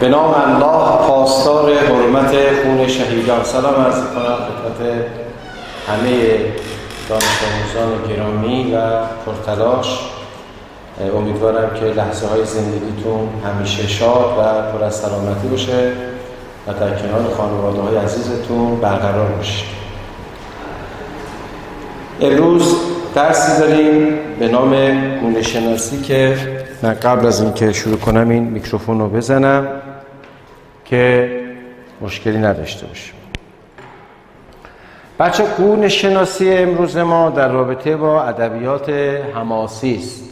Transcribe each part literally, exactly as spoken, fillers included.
به نام الله پاسدار حرمت خون شهیدان. سلام عرض می‌کنم خدمت همه دانش آموزان گرامی و پرتلاش. امیدوارم که لحظه های زندگیتون همیشه شاد و پر از سلامتی باشه و در کنار خانواده های عزیزتون برقرار باشید. امروز درسی داریم به نام گونه شناسی که من قبل از اینکه شروع کنم این میکروفون رو بزنم که مشکلی نداشته باشیم. بچه، گونه شناسی امروز ما در رابطه با ادبیات حماسی است.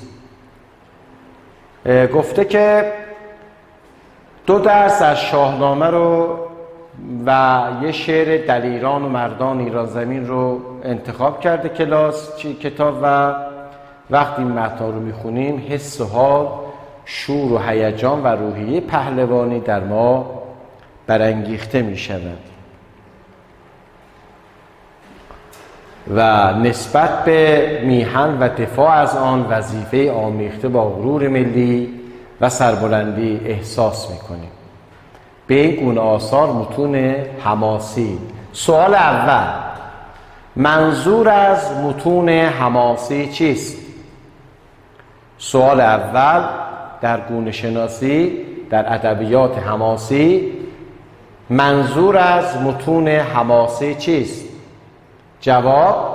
گفته که دو درس از شاهنامه رو و یه شعر دلیران و مردان ایران زمین رو انتخاب کرده کلاس چی کتاب و وقتی این متن رو میخونیم حس و حال، شور و هیجان و روحیه پهلوانی در ما برانگیخته میشود و نسبت به میهن و دفاع از آن وظیفه آمیخته با غرور ملی و سربلندی احساس میکنیم. به این گونه آثار متون حماسی. سوال اول، منظور از متون حماسی چیست؟ سوال اول در گونه شناسی در ادبیات حماسی، منظور از متون حماسی چیست؟ جواب: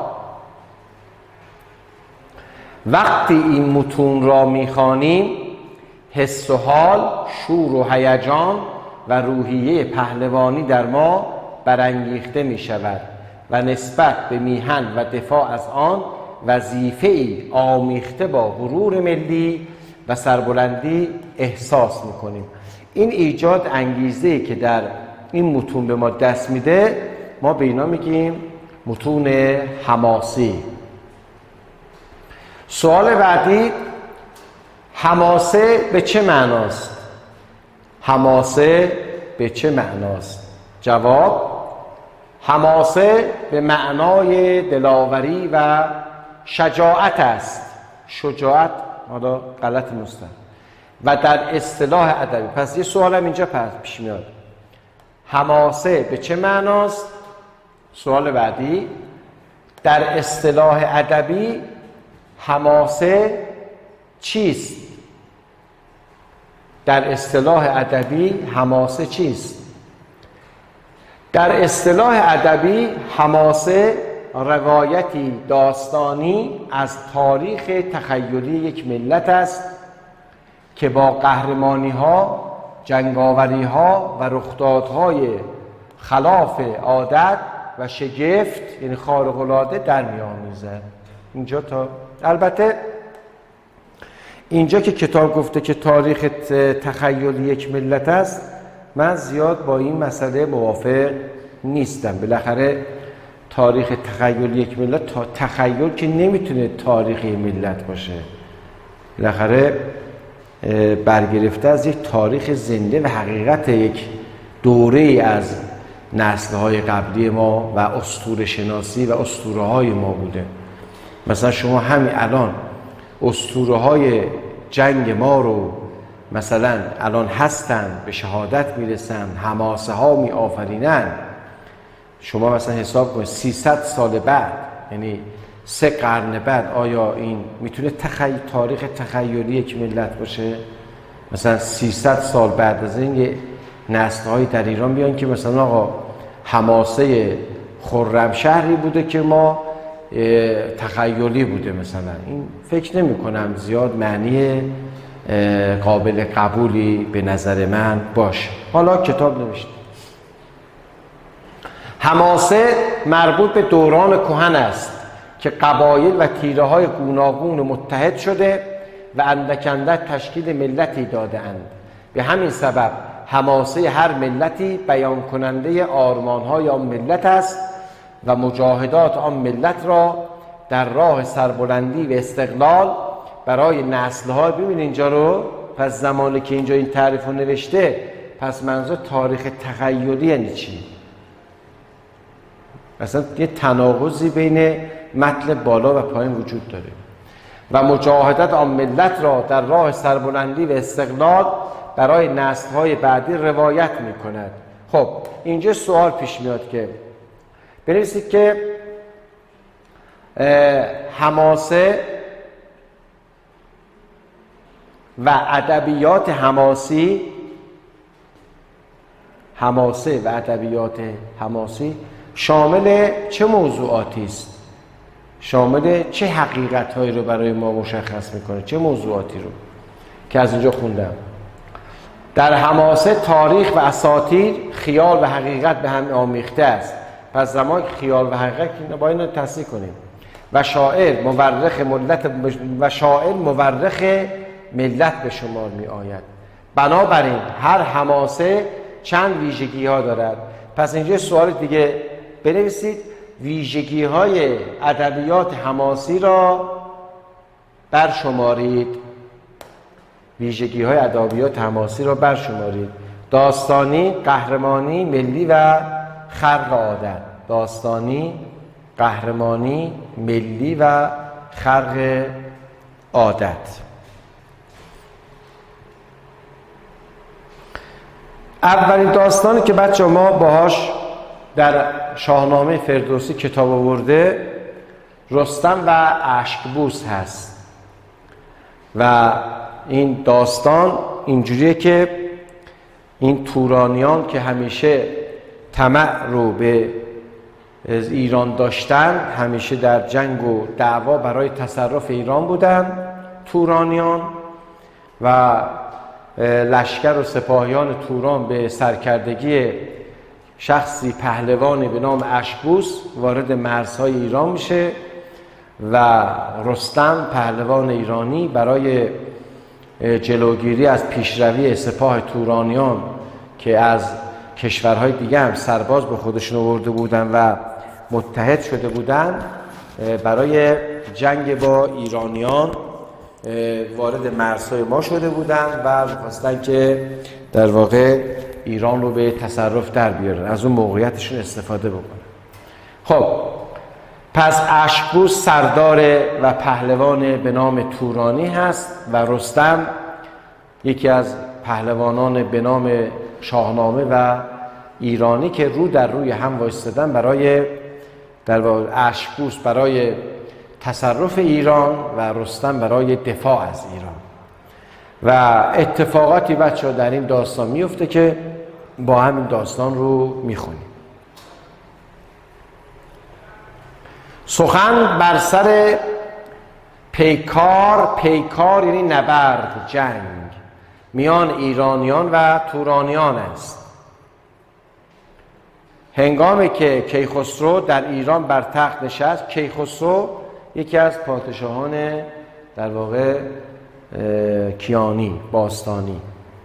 وقتی این متون را میخوانیم حس و حال، شور و هیجان و روحیه پهلوانی در ما برانگیخته می شود و نسبت به میهن و دفاع از آن وظیفه‌ای آمیخته با غرور ملی و سربلندی احساس می کنیم. این ایجاد انگیزه‌ای که در این متون به ما دست میده ما به اینا میگیم متون حماسی. سوال بعدی، حماسه به چه معناست؟ حماسه به چه معناست؟ جواب: حماسه به معنای دلاوری و شجاعت است. شجاعت حالا غلط مستند و در اصطلاح ادبی. پس یه سوالم اینجا پیش میاد، حماسه به چه معناست؟ سوال بعدی، در اصطلاح ادبی حماسه چیست؟ در اصطلاح ادبی حماسه چیست؟ در اصطلاح ادبی حماسه روایتی داستانی از تاریخ تخیلی یک ملت است که با قهرمانی ها، جنگاوری ها و رخدادهای خلاف عادت و شگفت یعنی خارق العاده در می‌آمیزد. اینجا تا البته اینجا که کتاب گفته که تاریخ تخیلی یک ملت است، من زیاد با این مسئله موافق نیستم. بالاخره تاریخ تخیلی یک ملت تا تخیل که نمیتونه تاریخ یک ملت باشه، بالاخره برگرفته از یک تاریخ زنده و حقیقت یک دوره از نسل‌های قبلی ما و اسطوره شناسی و اسطوره‌های ما بوده. مثلا شما همین الان اسطوره‌های جنگ ما رو مثلا الان هستن، به شهادت میرسن، حماسه ها می آفرینن. شما مثلا حساب کنید سیصد سال بعد، یعنی سه قرن بعد، آیا این میتونه تخیل تاریخ تخیلی یک ملت باشه؟ مثلا سیصد سال بعد از این نسل‌های در ایران بیان که مثلا آقا حماسه خرمشهری بوده که ما تخیلی بوده، مثلا این فکر نمی کنم زیاد معنی قابل قبولی به نظر من باشه. حالا کتاب نوشته حماسه مربوط به دوران کهن است که قبایل و تیره های گوناگون متحد شده و اندک اندک تشکیل ملتی داده اند. به همین سبب حماسه هر ملتی بیان کننده آرمان‌های آن ملت است و مجاهدات آن ملت را در راه سربلندی و استقلال برای نسل‌ها. ببین اینجا رو، پس زمانی که اینجا این تعریف رو نوشته، پس منظور تاریخ تخیلی یعنی چی؟ اصلا یه تناقضی بین متن بالا و پایین وجود داره. و مجاهدت آن ملت را در راه سربلندی و استقلال برای نسل‌های بعدی روایت می‌کند. خب اینجا سوال پیش میاد که بنویسید که حماسه و ادبیات حماسی حماسه و ادبیات حماسی شامل چه موضوعاتی است؟ شامل چه حقیقت‌هایی رو برای ما مشخص میکنه؟ چه موضوعاتی رو که از اینجا خوندم؟ در حماسه تاریخ و اساطیر، خیال و حقیقت به هم آمیخته است. پس زمان که خیال و حقیقت با اینو تصحیح کنیم. و شاعر مورخ ملت و شاعر مورخ ملت به شمار می آید. بنابراین هر حماسه چند ویژگی ها دارد. پس اینجا سوال دیگه بنویسید ویژگی های ادبیات حماسی را برشمارید. ویژگی های ادبیات حماسی را برشمارید. داستانی، قهرمانی، ملی و خرق عادت. داستانی، قهرمانی، ملی و خرق عادت. اولین داستانی که بچه ما باهاش در شاهنامه فردوسی کتاب آورده رستم و اشکبوس هست و این داستان اینجوریه که این تورانیان که همیشه طمع رو به از ایران داشتن، همیشه در جنگ و دعوا برای تصرف ایران بودن تورانیان و لشکر و سپاهیان توران به سرکردگی شخصی پهلوانی به نام اشکبوس وارد مرزهای ایران میشه و رستم پهلوان ایرانی برای جلوگیری از پیشروی سپاه تورانیان که از کشورهای دیگه هم سرباز به خودشون آورده بودن و متحد شده بودن برای جنگ با ایرانیان وارد مرزهای ما شده بودن و می‌خواستن که در واقع ایران رو به تصرف در بیارن، از اون موقعیتشون استفاده بکنن. خب پس اشکبوس سردار و پهلوان به نام تورانی هست و رستم یکی از پهلوانان به نام شاهنامه و ایرانی که رو در روی هم وایستادن برای در واقع اشکبوس برای تصرف ایران و رستم برای دفاع از ایران. و اتفاقاتی بچه ها در این داستان میفته که با همین داستان رو میخونیم. سخن بر سر پیکار، پیکار یعنی نبرد، جنگ میان ایرانیان و تورانیان است. هنگامی که کیخسرو در ایران بر تخت نشست، کیخسرو یکی از پادشاهان در واقع کیانی باستانی.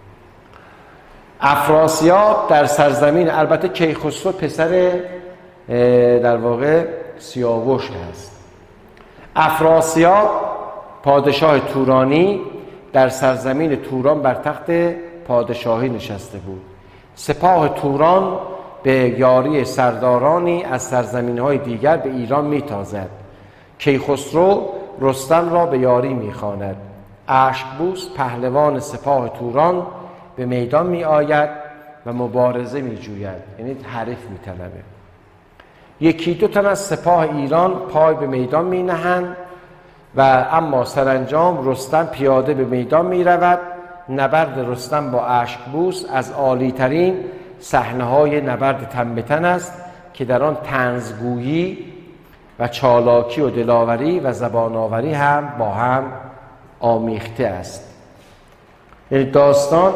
افراسیاب در سرزمین، البته کیخسرو پسر در واقع سیاوش هست. افراسیاب پادشاه تورانی در سرزمین توران بر تخت پادشاهی نشسته بود. سپاه توران به یاری سردارانی از سرزمین‌های دیگر به ایران میتازد. کیخسرو رستم را به یاری میخواند. اشکبوس پهلوان سپاه توران به میدان می آید و مبارزه می جوید، یعنی حریف می طلبه. یکی دو تن از سپاه ایران پای به میدان می نهند و اما سرانجام رستم پیاده به میدان می رود. نبرد رستم با اشکبوس از عالی ترین صحنه های نبرد تن به تن است که در آن طنزگویی و چالاکی و دلاوری و زبان آوری هم با هم آمیخته است. یعنی داستان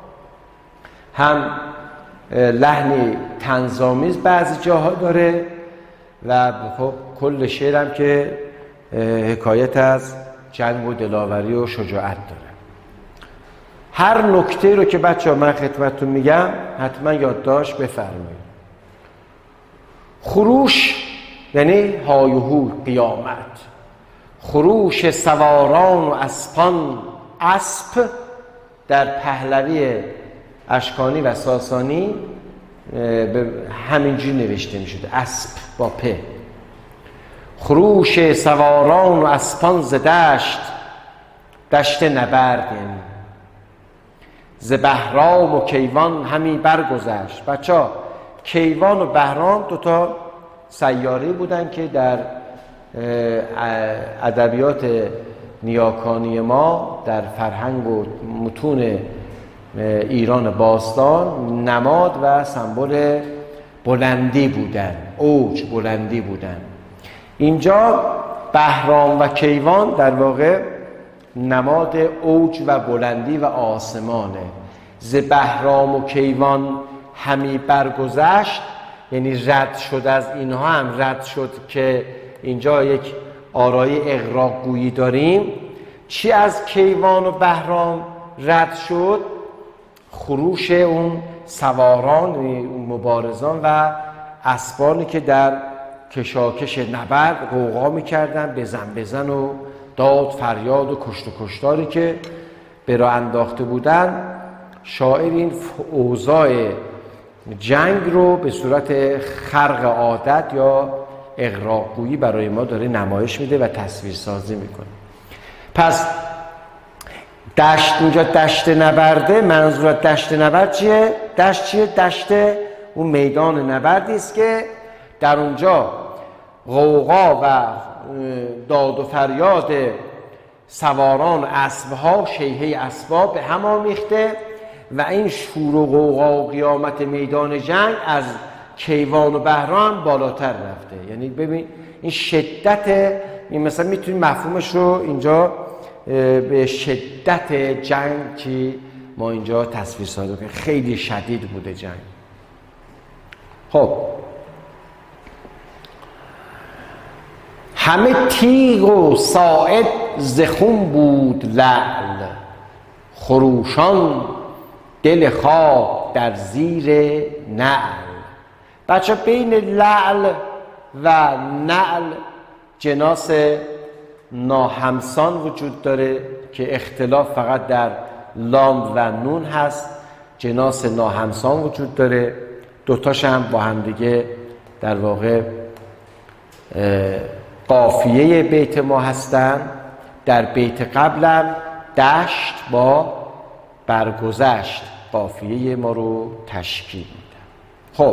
هم لحنی طنزآمیز بعضی جاها داره و خب کل شعر هم که حکایت از جنگ و دلاوری و شجاعت داره. هر نکته رو که بچه ها من خدمتتون میگم حتما یادداشت بفرمایید. خروش یعنی های و هو، قیامت. خروش سواران و اسپان، اسب در پهلوی اشکانی و ساسانی همینجوری نوشته می شده، اسب با پ. خروش سواران و اسپان ز دشت، دشت نبرد یعنی ز بهرام و کیوان همی برگذشت. بچه ها کیوان و بهرام دوتا سیاره بودن که در ادبیات نیاکانی ما در فرهنگ و متون ایران باستان نماد و سمبل بلندی بودن، اوج بلندی بودن. اینجا بهرام و کیوان در واقع نماد اوج و بلندی و آسمانه. ز بهرام و کیوان همی برگذشت یعنی رد شد از اینها، هم رد شد که اینجا یک آرای اغراق گویی داریم. چی از کیوان و بهرام رد شد؟ خروش اون سواران، اون مبارزان و اسبانی که در کشاکش نبرد غوغا می‌کردن، بزن بزن و داد فریاد و کشت و کشتاری که به راه انداخته بودن. شاعر این اوضاع جنگ رو به صورت خرق عادت یا اغراق‌گویی برای ما داره نمایش میده و تصویرسازی میکنه. پس دشت، اینجا دشت نبرده، منظور دشت نبرد چیه؟ دشت چیه؟ دشت اون میدان نبردی است که در اونجا غوغا و داد و فریاد سواران اسبها، شیهه اسباب به هم آمیخته و این شور و غوغا و قیامت میدان جنگ از کیوان و بهرام بالاتر رفته. یعنی ببین این شدت، این مثلا میتونیم مفهومش رو اینجا به شدت جنگ چی ما اینجا تصویر سازی کنیم. خیلی شدید بوده جنگ. خب همه تیغ و ساعد زخون بود لعل، خروشان دل خواب در زیر نعل. بچه بین لعل و نعل جناس ناهمسان وجود داره که اختلاف فقط در لام و نون هست. جناس ناهمسان وجود داره، دوتاش هم با هم دیگه در واقع قافیه بیت ما هستن. در بیت قبلم دشت با برگذشت قافیه ما رو تشکیل میدن. خب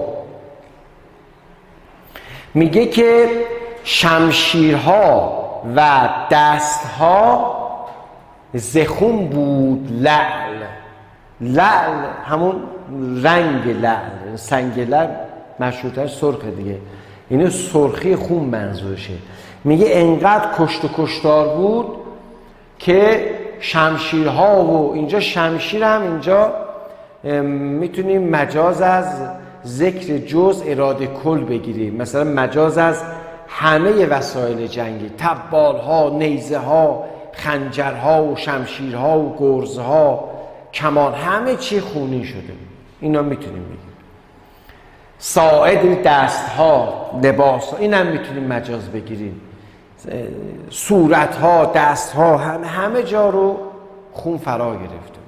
میگه که شمشیرها و دستها زخون بود لعل. لعل همون رنگ لعل، سنگ لعل مشروطه سرخه دیگه، اینه سرخی خون منظورشه. میگه انقدر کشت و کشتار بود که شمشیرها، و اینجا شمشیر هم اینجا میتونیم مجاز از ذکر جز اراده کل بگیریم. مثلا مجاز از همه وسایل جنگی، تبالها، نیزه-ها، خنجرها و شمشیرها و گرزها، کمان، همه چی خونی شده. اینا میتونیم بگیم. ساعد دستها، لباسها، این هم میتونیم مجاز بگیریم. صورتها، دستها، همه همه جا رو خون فرا گرفته.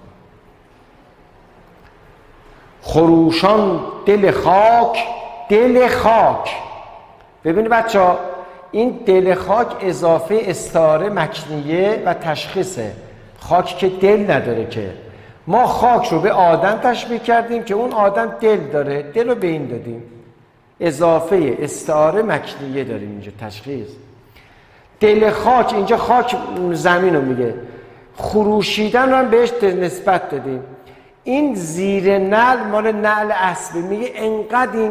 خروشان دل خاک، دل خاک. ببینید بچه ها این دل خاک اضافه استعاره مکنیه و تشخیصه. خاک که دل نداره که، ما خاک رو به آدم تشبیه کردیم که اون آدم دل داره، دل رو به این دادیم. اضافه استعاره مکنیه داریم اینجا، تشخیص. دل خاک، اینجا خاک زمین رو میگه، خروشیدن رو هم بهش نسبت دادیم. این زیر نعل مال نعل اصلی، میگه انقدر این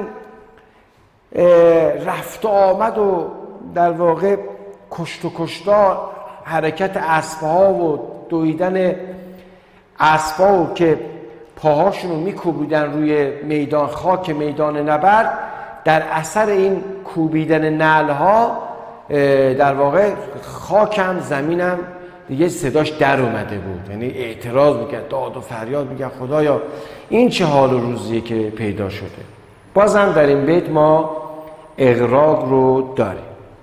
رفت و آمد و در واقع کشت و کشتار، حرکت اسبها و دویدن اسبها که پاهاشون رو میکوبیدن روی میدان خاک میدان نبرد، در اثر این کوبیدن نعلها در واقع خاکم زمینم دیگه صداش در اومده بود. یعنی اعتراض میکرد، داد و فریاد میکرد خدایا این چه حال و روزیه که پیدا شده. بازم در این بیت ما اغراق رو داریم.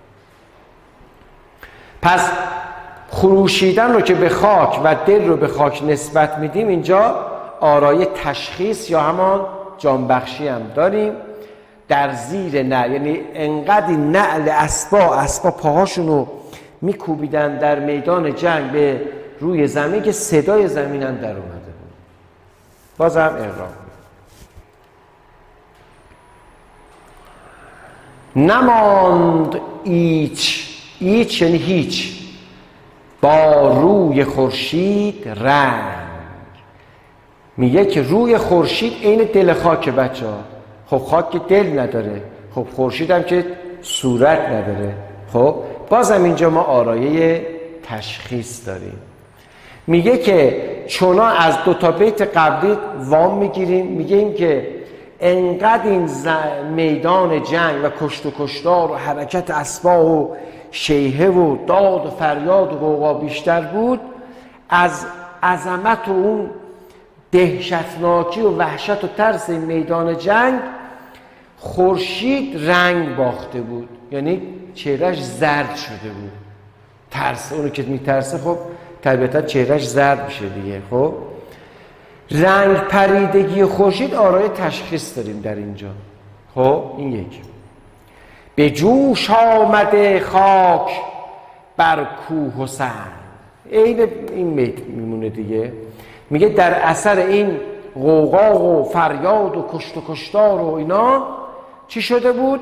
پس خروشیدن رو که به خاک و دل رو به خاک نسبت میدیم، اینجا آرای تشخیص یا همان جانبخشی هم داریم. در زیر نعل، یعنی انقدر نعل اسبا اسبا پاهاشون رو میکوبیدن در میدان جنگ به روی زمین که صدای زمین هم در اومده بود. بازم اغراق. نماند ایچ، ایچ یعنی هیچ، با روی خورشید رنگ. میگه که روی خورشید عین دل خاک بچه ها. خب خاک که دل نداره، خب خورشید هم که صورت نداره. خب بازم اینجا ما آرایه تشخیص داریم. میگه که چونا از دو تا بیت قبلی وام میگیریم، میگه این که انقدر این میدان جنگ و کشت و کشتار و حرکت اسبا و شیهه و داد و فریاد و غوغا بیشتر بود، از عظمت و اون دهشتناکی و وحشت و ترس این میدان جنگ خورشید رنگ باخته بود، یعنی چهرهش زرد شده بود. ترس، اونو که میترسه خب طبیعتا چهرهش زرد میشه دیگه. خب رنگ پریدگی خورشید آرای تشخیص داریم در اینجا. خب این یک. به جوش آمده خاک بر کوه و سنگ. عین این میت میمونه دیگه. میگه در اثر این غوغا و فریاد و کشت و کشتار و اینا چی شده بود؟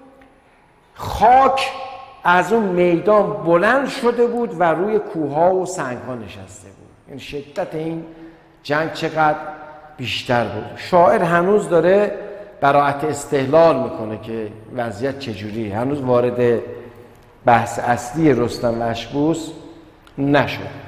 خاک از اون میدان بلند شده بود و روی کوه‌ها و سنگ‌ها نشسته بود. این شدت این جنگ چقدر بیشتر بود. شاعر هنوز داره براعت استحلال میکنه که وضعیت چجوری، هنوز وارد بحث اصلی رستم و اشکبوس نشد.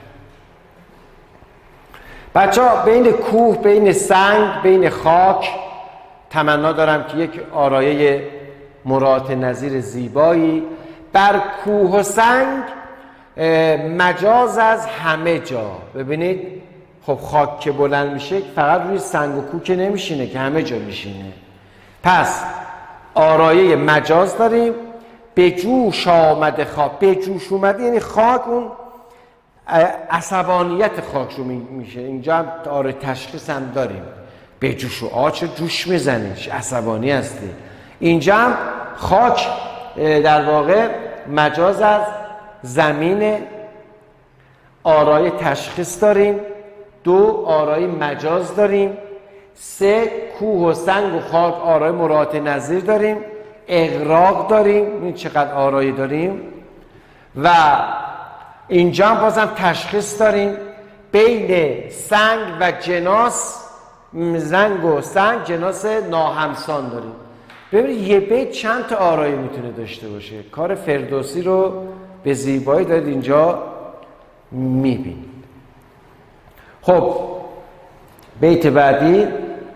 بچه ها بین کوه، بین سنگ، بین خاک تمنا دارم که یک آرایه مرات نظیر زیبایی. بر کوه و سنگ مجاز از همه جا. ببینید خب خاک که بلند میشه فقط روی سنگ و کوه که نمیشینه که همه جا میشینه. پس آرایه مجاز داریم. به جوش آمده خاک. به جوش اومده یعنی خاک اون عصبانیت خاک رو میشه. اینجا هم آرای تشخیص هم داریم. به جوش و آچ جوش میزنی، عصبانی هستی. اینجا هم خاک در واقع مجاز از زمین. آرای تشخیص داریم. دو آرای مجاز داریم. سه کوه و سنگ و خاک آرای مرات نظیر داریم. اغراق داریم. این چقدر آرای داریم. و اینجا هم بازم تشخیص داریم بین سنگ و جناس. زنگ و سنگ جناس ناهمسان داریم. ببینید یه بیت چند تا آرای میتونه داشته باشه. کار فردوسی رو به زیبایی دارید اینجا میبینید. خب بیت بعدی: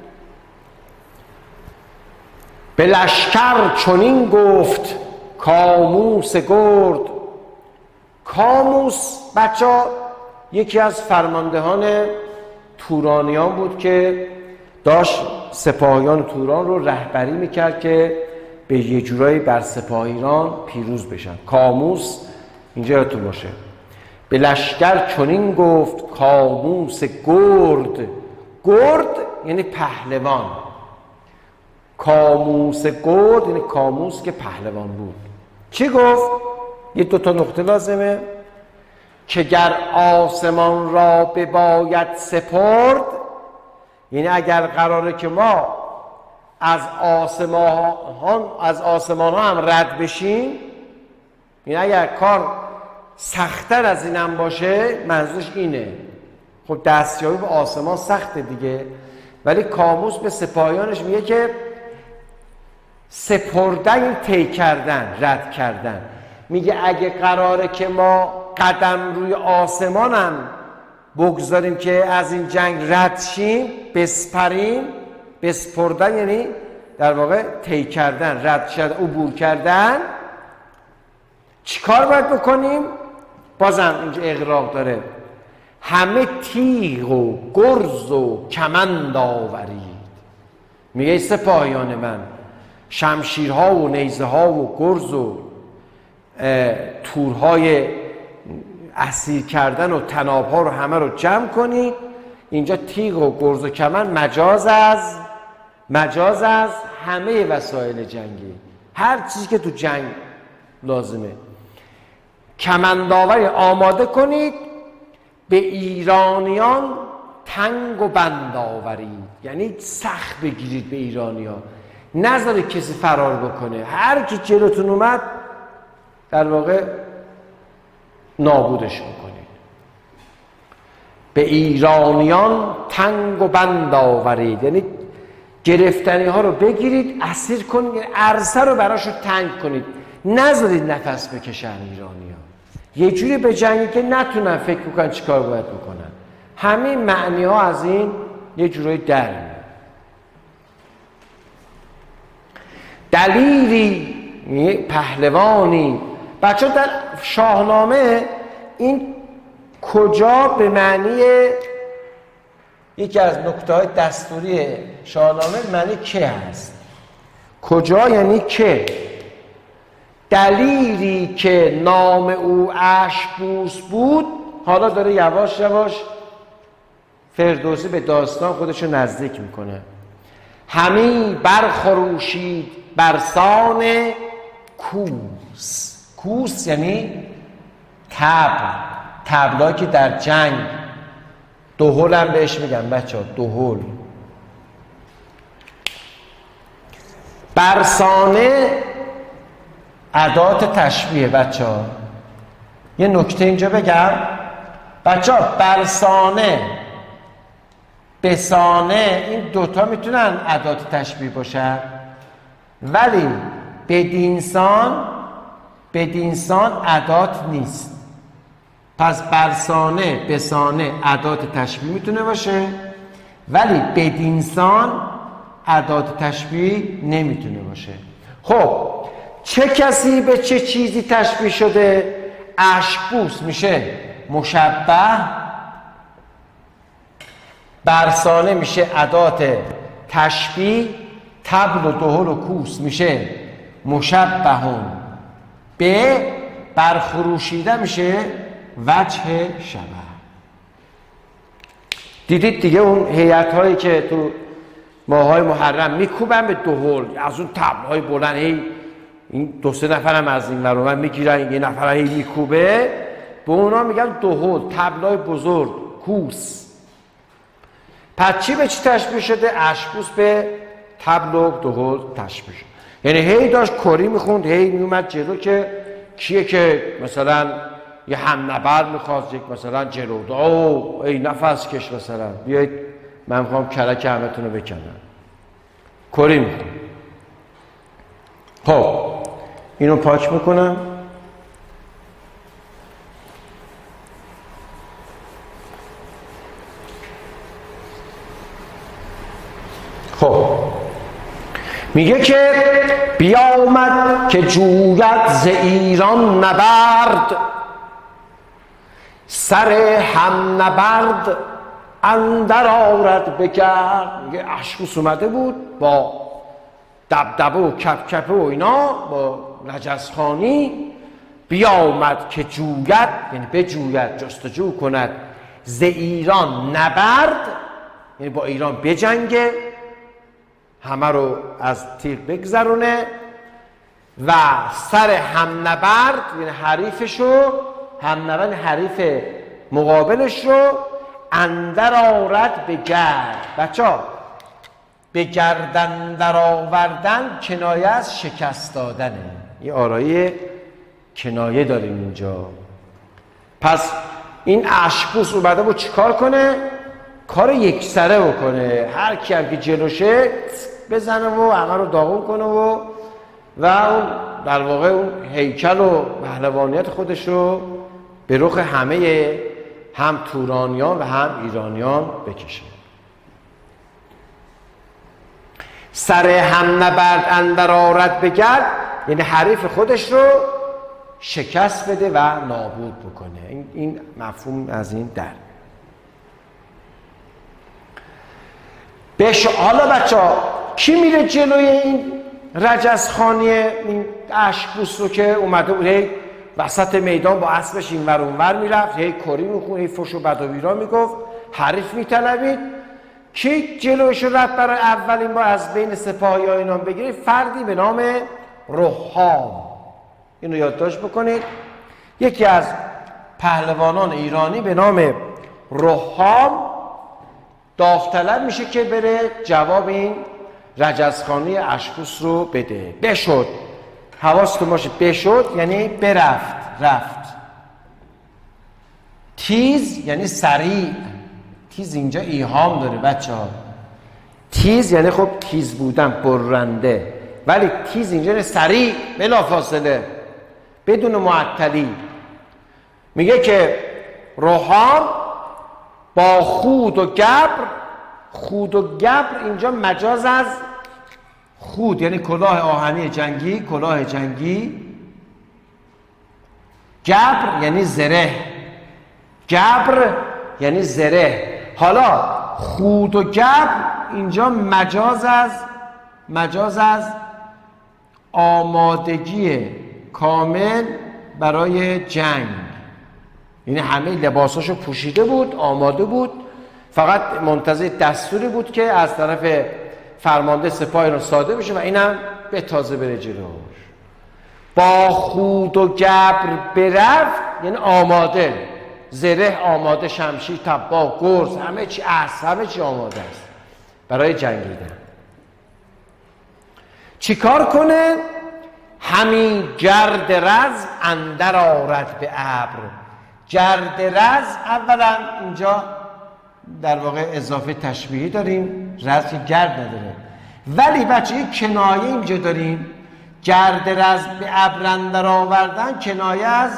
به لشکر چنین گفت کاموس گرد. کاموس بچه ها یکی از فرماندهان تورانیان بود که داشت سپاهیان توران رو رهبری میکرد که به یه جورایی بر سپاهیان پیروز بشن. کاموس اینجا یادتون باشه. به لشکر چنین گفت کاموس گرد. گرد یعنی پهلوان. کاموس گرد یعنی کاموس که پهلوان بود. چی گفت؟ یه دوتا نقطه لازمه که گر آسمان را بباید سپرد، یعنی اگر قراره که ما از آسمان ها از آسمان ها هم رد بشیم، یعنی اگر کار سخت‌تر از اینم باشه، منظورش اینه. خب دستیابی به آسمان سخته دیگه، ولی کاموس به سپاهیانش میگه که سپردن، طی کردن، رد کردن. میگه اگه قراره که ما قدم روی آسمانم بگذاریم که از این جنگ رد شیم، بسپریم. بسپردن یعنی در واقع طی کردن، رد شدن، عبور کردن. چیکار باید بکنیم؟ بازم اینجا اغراق داره. همه تیغ و گرز و کمند آورید. میگه سپاهیان من، شمشیرها و نیزه ها و گرز و تورهای اسیر کردن و طناب‌ها رو همه رو جمع کنی. اینجا تیغ و گرز و کمند مجاز از مجاز از همه وسایل جنگی، هر چیزی که تو جنگ لازمه. کمندآوری آماده کنید، به ایرانیان تنگ و بند آورید، یعنی سخت بگیرید به ایرانی ها، نذارید کسی فرار بکنه، هر کی جلوتون اومد در واقع نابودش بکنید. به ایرانیان تنگ و بند آورید، یعنی گرفتنی ها رو بگیرید، اسیر کنید، یعنی عرصه رو براشون تنگ کنید، نذارید نفس بکشن ایرانی ها، یه جوری به جنگی که نتونن فکر بکنن چیکار باید بکنن. همین معنی ها از این یه جورایی در میاد. دلیری، پهلوانی. بچه در شاهنامه این کجا به معنی یکی از نکته های دستوری شاهنامه معنی که هست. کجا یعنی که. دلیری که نام او اشکبوس بود، حالا داره یواش یواش فردوسی به داستان خودشو نزدیک میکنه. همی برخروشید برسان کوس. کوس یعنی طبل، طبلایی که در جنگ، دهل هم بهش میگن بچه ها، دهل. برسانه ادات تشبیه. بچه ها یه نکته اینجا بگم، بچه ها برسانه، بسانه، این دوتا میتونن ادات تشبیه باشن، ولی بدینسان، بدینسان ادات نیست. پس برسانه، بسانه ادات تشبیه میتونه باشه، ولی بدینسان ادات تشبیه نمیتونه باشه. خب چه کسی به چه چیزی تشبیه شده؟ اشکبوس میشه مشبه، برسانه میشه ادات تشبیه، طبل و دهل و کوس میشه مشبهون، به برخروشیده میشه وجه شبه. دیدید دیگه اون هیئت هایی که تو ماهای محرم میکوبن به دهل، از اون طبل های بلند، هی این دو سه نفر هم از این ور میگیرن، یه نفر هی میکوبه، به اونا میگن دهل، طبل های بزرگ، کوس. پس چی به چی تشبیه شده؟ اشکبوس به طبل و دهل تشبیه شده. یعنی هی داشت کری میخوند، هی میومد جلو که کیه که مثلا یه هم نبرد میخواست، یک مثلا جلو او ای نفس کش، مثلا بیایید من میخوام کلک همه تونو بکنم، کری میخوند. خب اینو پاک میکنم. خب میگه که بیامد که جوید ز ایران نبرد، سر هم نبرد اندر آرد بگرد. میگه اشکبوس اومده بود با دبدبه و کپکپه و اینا، با رجزخانی، بیامد که جوید، یعنی بجوید، جستجو کند، ز ایران نبرد، یعنی با ایران بجنگه، همه رو از تیغ بگذرونه، و سر هم نبرد یعنی حریفشو، هم نبرد حریف مقابلش رو، اندر آرد به گرد. بچه ها به گردن در آوردن کنایه از شکست دادنه، یه آرایی کنایه داریم اینجا. پس این اشکبوس اومده بود چیکار کنه؟ کار یکسره بکنه، هر کی هم که جلوشه بزنه و همه رو داغون کنه و و اون در واقع اون هیکل و پهلوانیت خودش رو به رخ همه هم تورانیان و هم ایرانیان بکشه. سر هم نبرد اندر آرد بگرد، یعنی حریف خودش رو شکست بده و نابود بکنه. این, این مفهوم از این در. بش... حالا بچه ها کی میره جلوی این رجزخانی این اشکبوس رو که اومده بود هی وسط میدان با اسبش این ور اون ور میرفت، هی کری میخون، هی فش و بد و بیرا میگفت، حریف میطلبید؟ کی جلوش رفت برای اولین بار از بین سپاهی ها اینا بگیرید؟ فردی به نام رهام. اینو یادداشت بکنید. یکی از پهلوانان ایرانی به نام رهام داوطلب میشه که بره جواب این رجزخانه اشکوس رو بده. بشد، حواستون باشه، بشد یعنی برفت، رفت. تیز یعنی سریع. تیز اینجا ایهام داره بچه ها. تیز یعنی خب تیز بودن، برنده، ولی تیز اینجا یعنی سریع، بلافاصله، بدون معطلی. میگه که روحام با خود و گبر، خود و گبر اینجا مجاز از خود یعنی کلاه آهنی جنگی، کلاه جنگی. گبر یعنی زره، گبر یعنی زره. حالا خود و گبر اینجا مجاز از مجاز از آمادگی کامل برای جنگ، یعنی همه لباساشو پوشیده بود، آماده بود، فقط منتظر دستوری بود که از طرف فرمانده سپاه رو صادر بشه و اینم به تازه بره جلوش. با خود و گبر برفت یعنی آماده، زره آماده، شمشیر، تباه، گرز، همه چی اسب، همه چی آماده است برای جنگیدن. چی کار کنه؟ همین گرد رزم اندر آرد به ابر. گرد رزم اولا اینجا در واقع اضافه تشبیهی داریم، رزم گرد نداره، ولی بچه یک کنایه اینجا داریم. گرد رزم به ابر اندر آوردن کنایه از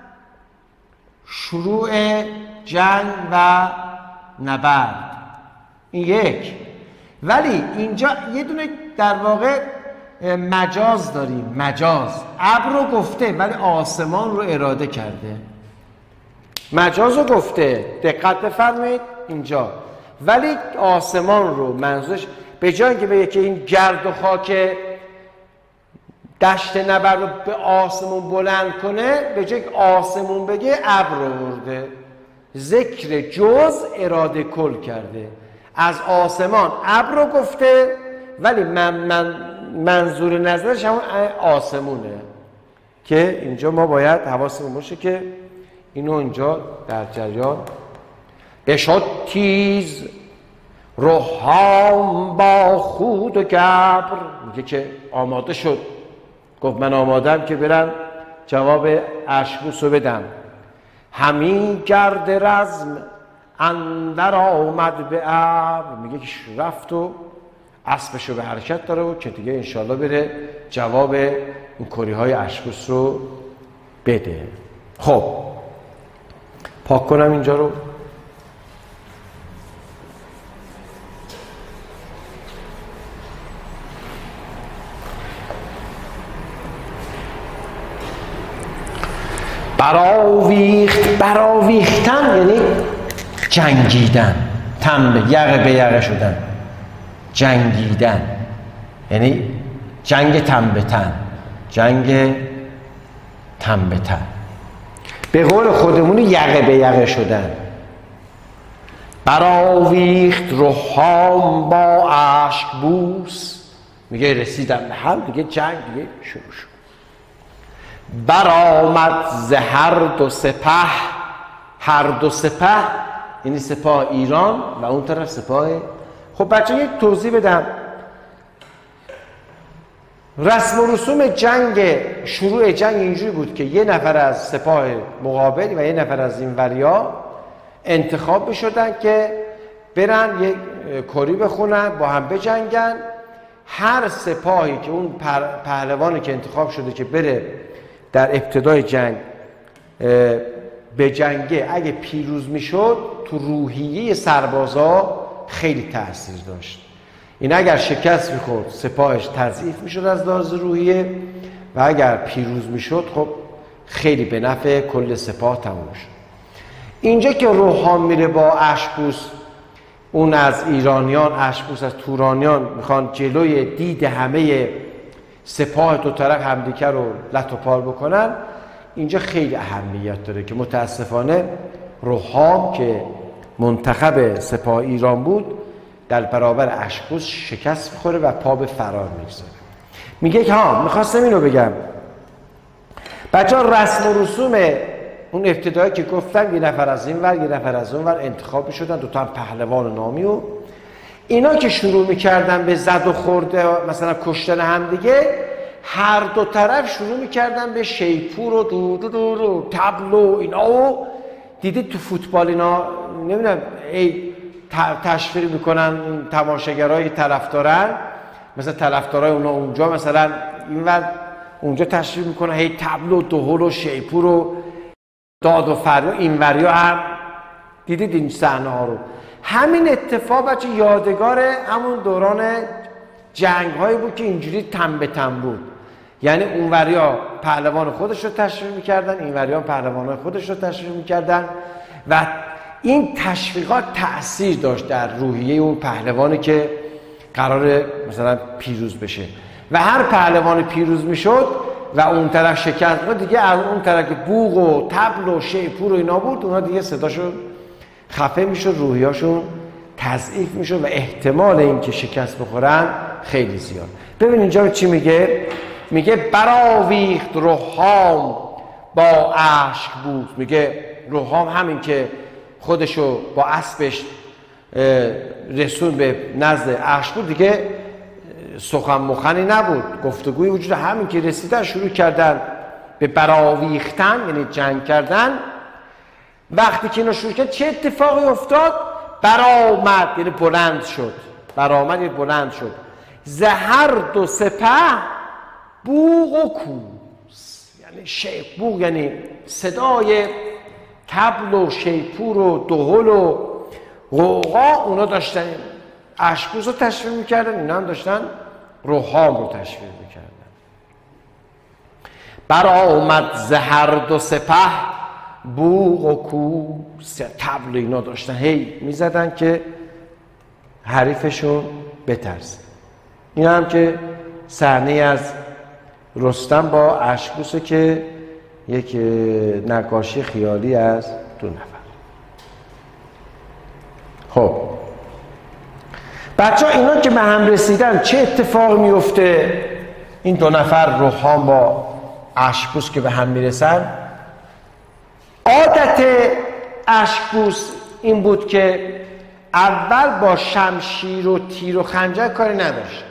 شروع جنگ و نبرد، این یک. ولی اینجا یه دونه در واقع مجاز داریم، مجاز. ابر رو گفته ولی آسمان رو اراده کرده. مجاز رو گفته، دقت بفرمایید اینجا، ولی آسمان رو منظورش به جای که بگه که این گرد و خاک دشت نبرد رو به آسمون بلند کنه، به جای که آسمون بگه ابر رو برده. ذکر جز اراده کل کرده. از آسمان ابر رو گفته ولی من من منظور نظرش همون آسمونه، که اینجا ما باید حواسمون باشه که اینو اینجا در جریان. بشد تیز روحام با خود و گبر، میگه که آماده شد، گفت من آمادم که برم جواب اشکوس رو بدم. همین گرد رزم اندر آمد به ابر، میگه که رفت و اسبشو به حرکت داره و که دیگه انشالله بره جواب این کری های اشکوس رو بده. خب پاک کنم اینجا رو. براویخت، براویختن یعنی جنگیدن، تن به یقه به یقه شدن، جنگیدن یعنی جنگ تن به تن، جنگ تن به تن. به قول خودمون یقه به یقه شدن. براویخت روحام با اشک بوس، میگه رسیدن به هم دیگه، جنگ دیگه شروع شد. برآمد ز هر دو سپه، هر دو سپه یعنی سپاه ایران و اون طرف سپاه. خب بچه یک توضیح بدم. رسم و رسوم جنگ، شروع جنگ اینجوری بود که یه نفر از سپاه مقابل و یه نفر از این وریا انتخاب بشدن که برن یک کری بخونن، با هم بجنگن. هر سپاهی که اون پهلوانی که انتخاب شده که بره در ابتدای جنگ به جنگه، اگه پیروز میشد تو روحیه سربازا خیلی تأثیر داشت. این اگر شکست میخورد سپاهش تضعیف میشد از لحاظ روحیه، و اگر پیروز میشد خب خیلی به نفع کل سپاه تموم شد. اینجا که روحام میره با اشکوس، اون از ایرانیان، اشکوس از تورانیان، میخوان جلوی دید همه سپاه دو طرف همدیگه رو لت و پار بکنن. اینجا خیلی اهمیت داره که متاسفانه روحام که منتخب سپاه ایران بود در برابر اشکوس شکست میخوره و پا به فرار میگذاره. میگه که ها میخواستم اینو بگم بچه ها، رسم و رسوم اون ابتدایی که گفتم یه نفر از این ور یه نفر از اون ور انتخاب می‌شدن، دو تا هم پهلوان نامی و اینا که شروع می‌کردن به زد و خورده مثلا کشتن هم دیگه، هر دو طرف شروع می‌کردن به شیپور و دو دو دو دو تبل و اینا. و دیدید تو فوتبال اینا نمیدونم ای تشویق میکنن تماشاگرای طرفدارن، مثلا طرفدارای اونا اونجا مثلا اینور اونجا تشویق میکنن هی تبل و دهل و شیپور و داد و فریاد، اینوریا هم دیدید این صحنه ها رو. همین اتفاق بچه یادگار همون دوران جنگ هایی بود که اینجوری تن به تن بود، یعنی اونوریا پهلوان خودش رو تشویق میکردن، اینوریا پهلوانای خودش رو تشویق میکردن و این تشویقات تأثیر داشت در روحیه اون پهلوانی که قراره مثلا پیروز بشه و هر پهلوان پیروز میشد و اون طرف شکست بود دیگه، از اون طرف که بوق و تبل و شیپور و اینا بود اونا دیگه صداشون خفه میشد، روحیه‌شون تضعیف میشد و احتمال اینکه شکست بخورن خیلی زیاد. ببین اینجا چی میگه؟ میگه برآویخت رهام با اشک بود. میگه رهام همین که خودشو با اسبش رسون به نزد اشک بود دیگه، سخن مخنی نبود، گفتگوی وجود، همین که رسیدن شروع کردن به برآویختن یعنی جنگ کردن. وقتی که اینا شروع کرد چه اتفاقی افتاد؟ برآمد یعنی بلند شد، برآمد یعنی بلند شد، ز هر دو سپه بوق و کوس، یعنی شیپ بوق یعنی صدای تبل و شیپور و دهل و غوغا، اونا داشتن اشکوز رو تشویق میکردن، اینا هم داشتن رهام رو تشویق میکردن. برآمد ز هر دو سپه بوق و کوس، تبل اینا داشتن هی میزدن که حریفشون بترسه. این هم که صحنه از رستم با اشکوسه که یک نقاشی خیالی از دو نفر. خب بچه ها اینا که به هم رسیدن چه اتفاق میفته؟ این دو نفر رهام با اشکوس که به هم میرسن، عادت اشکوس این بود که اول با شمشیر و تیر و خنجر کاری نداشت،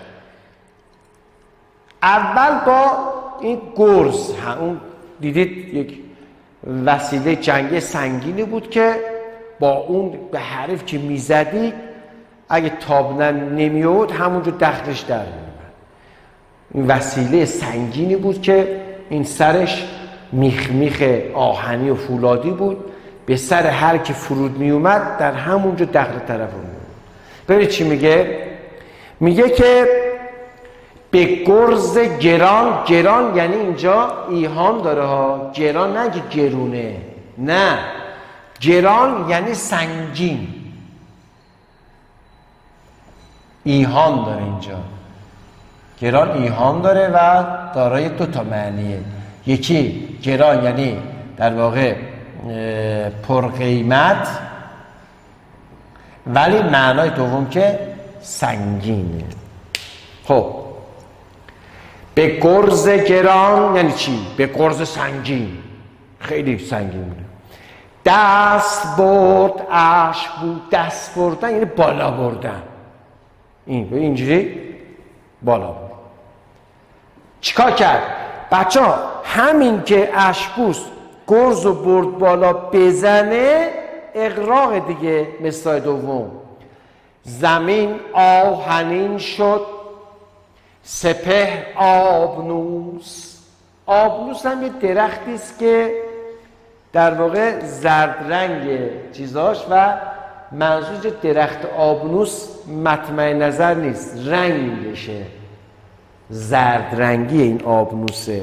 اول با این گرز، اون دیدید یک وسیله جنگی سنگینی بود که با اون به حریف که میزدی اگه تاب نمیود همونجا دخلش در میومد. این وسیله سنگینی بود که این سرش میخ میخ آهنی و فولادی بود، به سر هر که فرود میومد در همونجا دخل طرف رو میومد. ببینید چی میگه؟ میگه که به گرز گران، گران یعنی اینجا ایهام داره ها، گران نه که گرونه، نه، گران یعنی سنگین، ایهام داره اینجا. گران ایهام داره و دارای دو تا معنیه، یکی گران یعنی در واقع پرقیمت، ولی معنای دوم که سنگینه. خب به گرز گران یعنی چی؟ به گرز سنگین، خیلی سنگین بوده. دست برد اشک بود، دست بردن یعنی بالا بردن، این به اینجوری بالا برد. چیکار کرد؟ بچه ها همین که اشکوس گرز و برد بالا بزنه اغراق دیگه. مثال دوم، زمین آهنین شد، سپه آبنوس. آبنوس هم یه درختی است که در واقع زرد رنگ چیزاش و منظور درخت آبنوس مطمع نظر نیست، رنگشه، زرد رنگی این آبنوسه.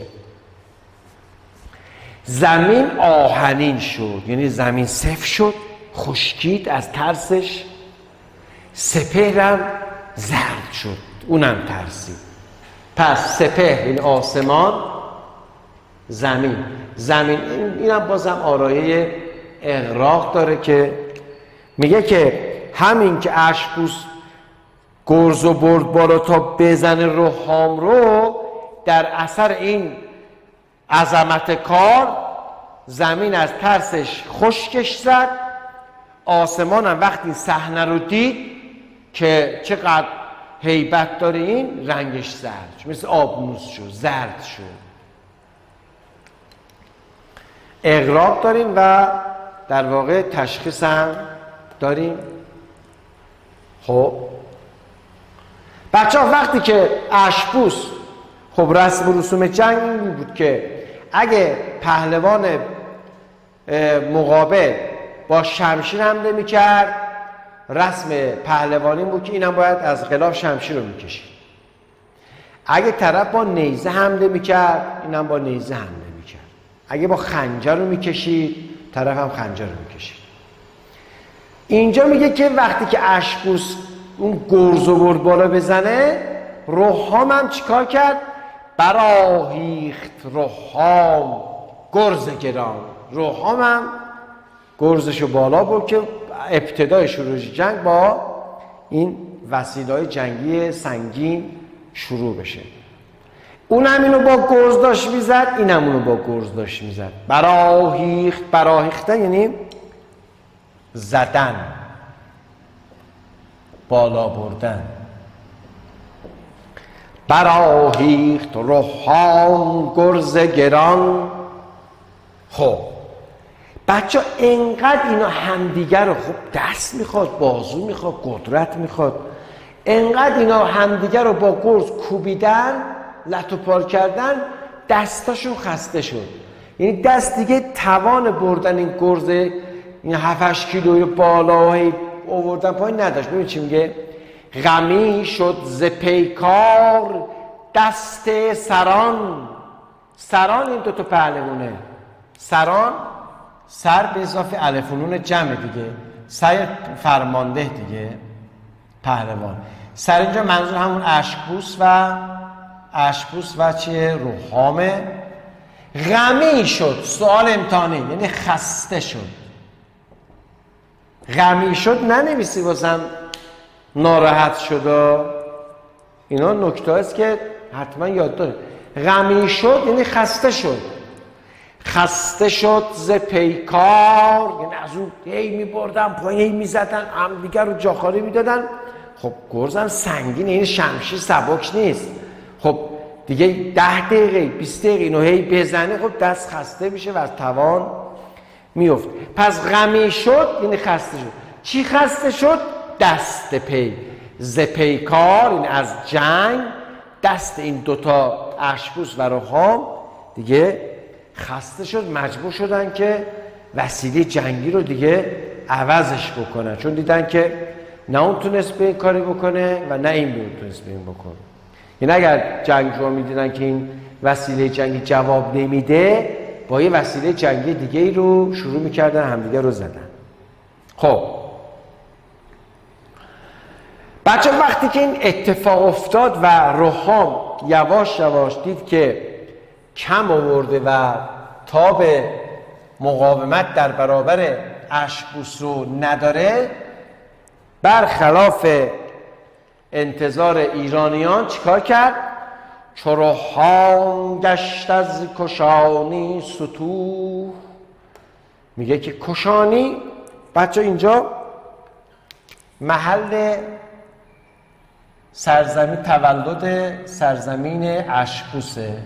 زمین آهنین شد یعنی زمین سفت شد، خشکید از ترسش. سپهرم زرد شد، اونم ترسید. پس سپهر این آسمان، زمین زمین اینم بازم آرایه اغراق داره که میگه که همین که اشکوس گرز و برد بالا تا بزنه رهام رو، در اثر این عظمت کار زمین از ترسش خشکش زد، آسمان هم وقتی صحنه رو دید که چقدر هیبت داره این، رنگش زرد شد، مثل آبنوس شد، زرد شد. اغراق داریم و در واقع تشخیص هم داریم. خب بچه ها وقتی که اشکبوس، خب رسم و رسوم جنگ این بود که اگه پهلوان مقابل با شمشیر حمله میکرد، رسم پهلوانی بود که اینم باید از غلاف شمشیر رو میکشید. اگه طرف با نیزه حمله میکرد، اینم با نیزه حمله میکرد. اگه با خنجر رو میکشید، طرف هم خنجر رو میکشید. اینجا میگه که وقتی که اشکبوس اون گرز و برد بالا بزنه، رهام هم چیکار کرد؟ براهیخت رهام گرز گران. رهام هم گرزشو بالا برد که ابتدای شروع جنگ با این وسیله‌های جنگی سنگین شروع بشه. اون هم اینو با گرز داشت میزد، این هم اونو با گرز داشت میزد. براهیخت، براهیختن یعنی زدن، بالا بردن. براهیخت رهام گرز گران. خب بچه انقدر اینا همدیگر رو، خب دست میخواد، بازو میخواد، قدرت میخواد، انقدر اینا همدیگر رو با گرز کوبیدن، لت و پال کردن، دستاشون خسته شد. یعنی دست دیگه توان بردن این گرز این هفت هشت کیلوی بالا آوردن پایین نداشت. ببین چی میگه؟ غمی شد ز پیکار دست سران. سران این دوتا پهلوانه. سران سر به اضافه الف و نون جمع دیگه، سر فرمانده دیگه، پهلوان. سر اینجا منظور همون اشکبوس و اشکبوس و چیه؟ رهامه. غمی شد، سوال امتحانی، یعنی خسته شد. غمی شد ننویسی واسم ناراحت شد. اینا نکته است که حتما یاد داره. غمی شد یعنی خسته شد. خسته شد ز پیکار، یعنی از اون هی می بردن پایین، هی می زدن، هم دیگر رو جاخاری می دادن. خب گرزم سنگینه، این شمشیر سبک نیست. خب دیگه ده دقیقه بیست دقیقه اینو هی بزنه، خب دست خسته میشه و از توان میفت. پس غمی شد یعنی خسته شد. چی خسته شد؟ دست پی. ز پیکار این از جنگ، دست این دوتا اشکبوس و رهام دیگه خسته شد، مجبور شدن که وسیله جنگی رو دیگه عوضش بکنن، چون دیدن که نه اون تونست به این کاری بکنه و نه این به اون تونست به این بکنه. یعنی اگر جنگ رو میدیدن که این وسیله جنگی جواب نمیده، با یه وسیله جنگی دیگه رو شروع میکردن همدیگه رو زدن. خب بچه وقتی که این اتفاق افتاد و رهام یواش یواش دید که کم آورده و تاب مقاومت در برابر اشکبوس رو نداره، برخلاف انتظار ایرانیان چیکار کرد؟ چو رهام گشت از کشانی ستوه. میگه که کشانی بچه اینجا محل سرزمین تولد سرزمین اشکبوسه.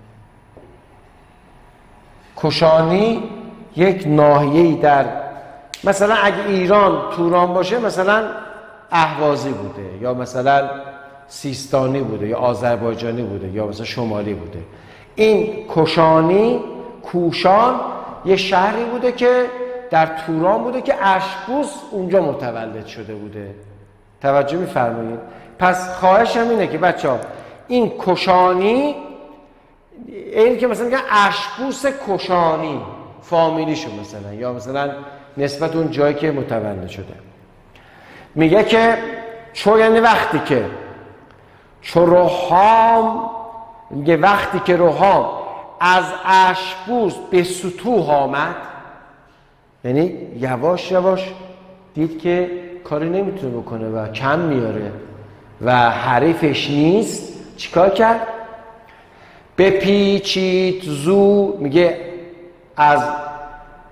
کشانی یک ناحیه‌ای در، مثلا اگه ایران توران باشه مثلا اهوازی بوده، یا مثلا سیستانی بوده، یا آذربایجانی بوده، یا مثلا شمالی بوده. این کشانی، کوشان یه شهری بوده که در توران بوده که اشکبوس اونجا متولد شده بوده. توجه می‌فرمایید؟ پس خواهشم اینه که بچه‌ها این کشانی، این که مثلا میگن اشکبوس کشانی فامیلیشو مثلا، یا مثلا نسبت اون جایی که متولد شده. میگه که چو یعنی وقتی که چو رهام، میگه وقتی که رهام از اشکبوس به ستوه آمد، یعنی یواش یواش دید که کاری نمیتونه بکنه و کم میاره و حریفش نیست، چیکار کرد؟ بپیچید زو، میگه از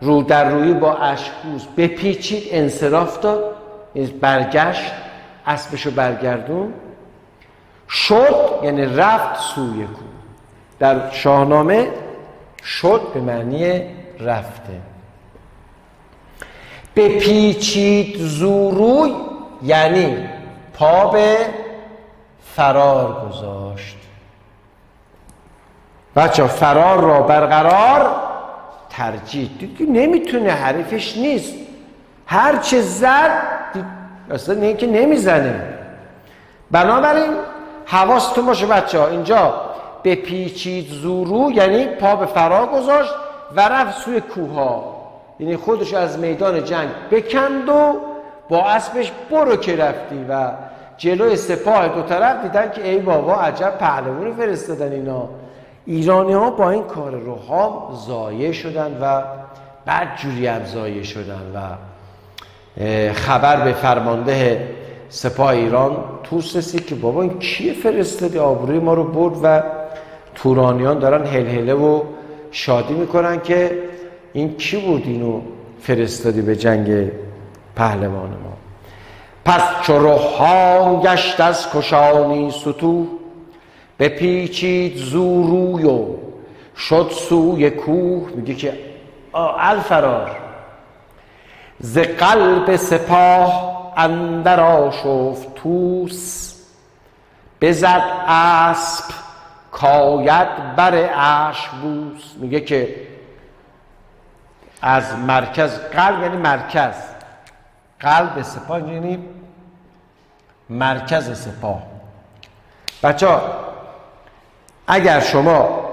رو در روی با اشک‌پوش بپیچید، انصراف داد، برگشت، اسبشو برگردون. شد یعنی رفت سوی کوه. در شاهنامه شد به معنی رفته. بپیچید زوروی یعنی پا به فرار گذاشت. بچه فرار را برقرار ترجیح دید. نمیتونه، حریفش نیست، هر چه زد اصلا نه که نمیزنه. بنابراین حواستون باشه بچه ها، اینجا به پیچید زورو یعنی پا به فرار گذاشت و رفت سوی کوه ها، یعنی خودش از میدان جنگ بکند و با اسبش برو که رفتی. و جلوی سپاه دو طرف دیدن که ای بابا عجب پهلوانی فرستادن اینا. ایرانی ها با این کار روحام ضایع شدن و بعد جوری هم ضایع شدن و خبر به فرمانده سپاه ایران توس رسید که بابا این کیه فرستادی، آبروی ما رو برد. و تورانیان دارن هلهله و شادی میکنن که این کی بود اینو فرستادی به جنگ پهلوان ما. پس چو روحام گشت از کشانی ستوه، بپیچید زوروی و شد سوی کوه. میگه که الفرار ز قلب سپاه اندر آشفت توس، بزد اسب کاید بر اشک‌پوش. میگه که از مرکز، قلب یعنی مرکز، قلب سپاه یعنی مرکز سپاه. بچه ها اگر شما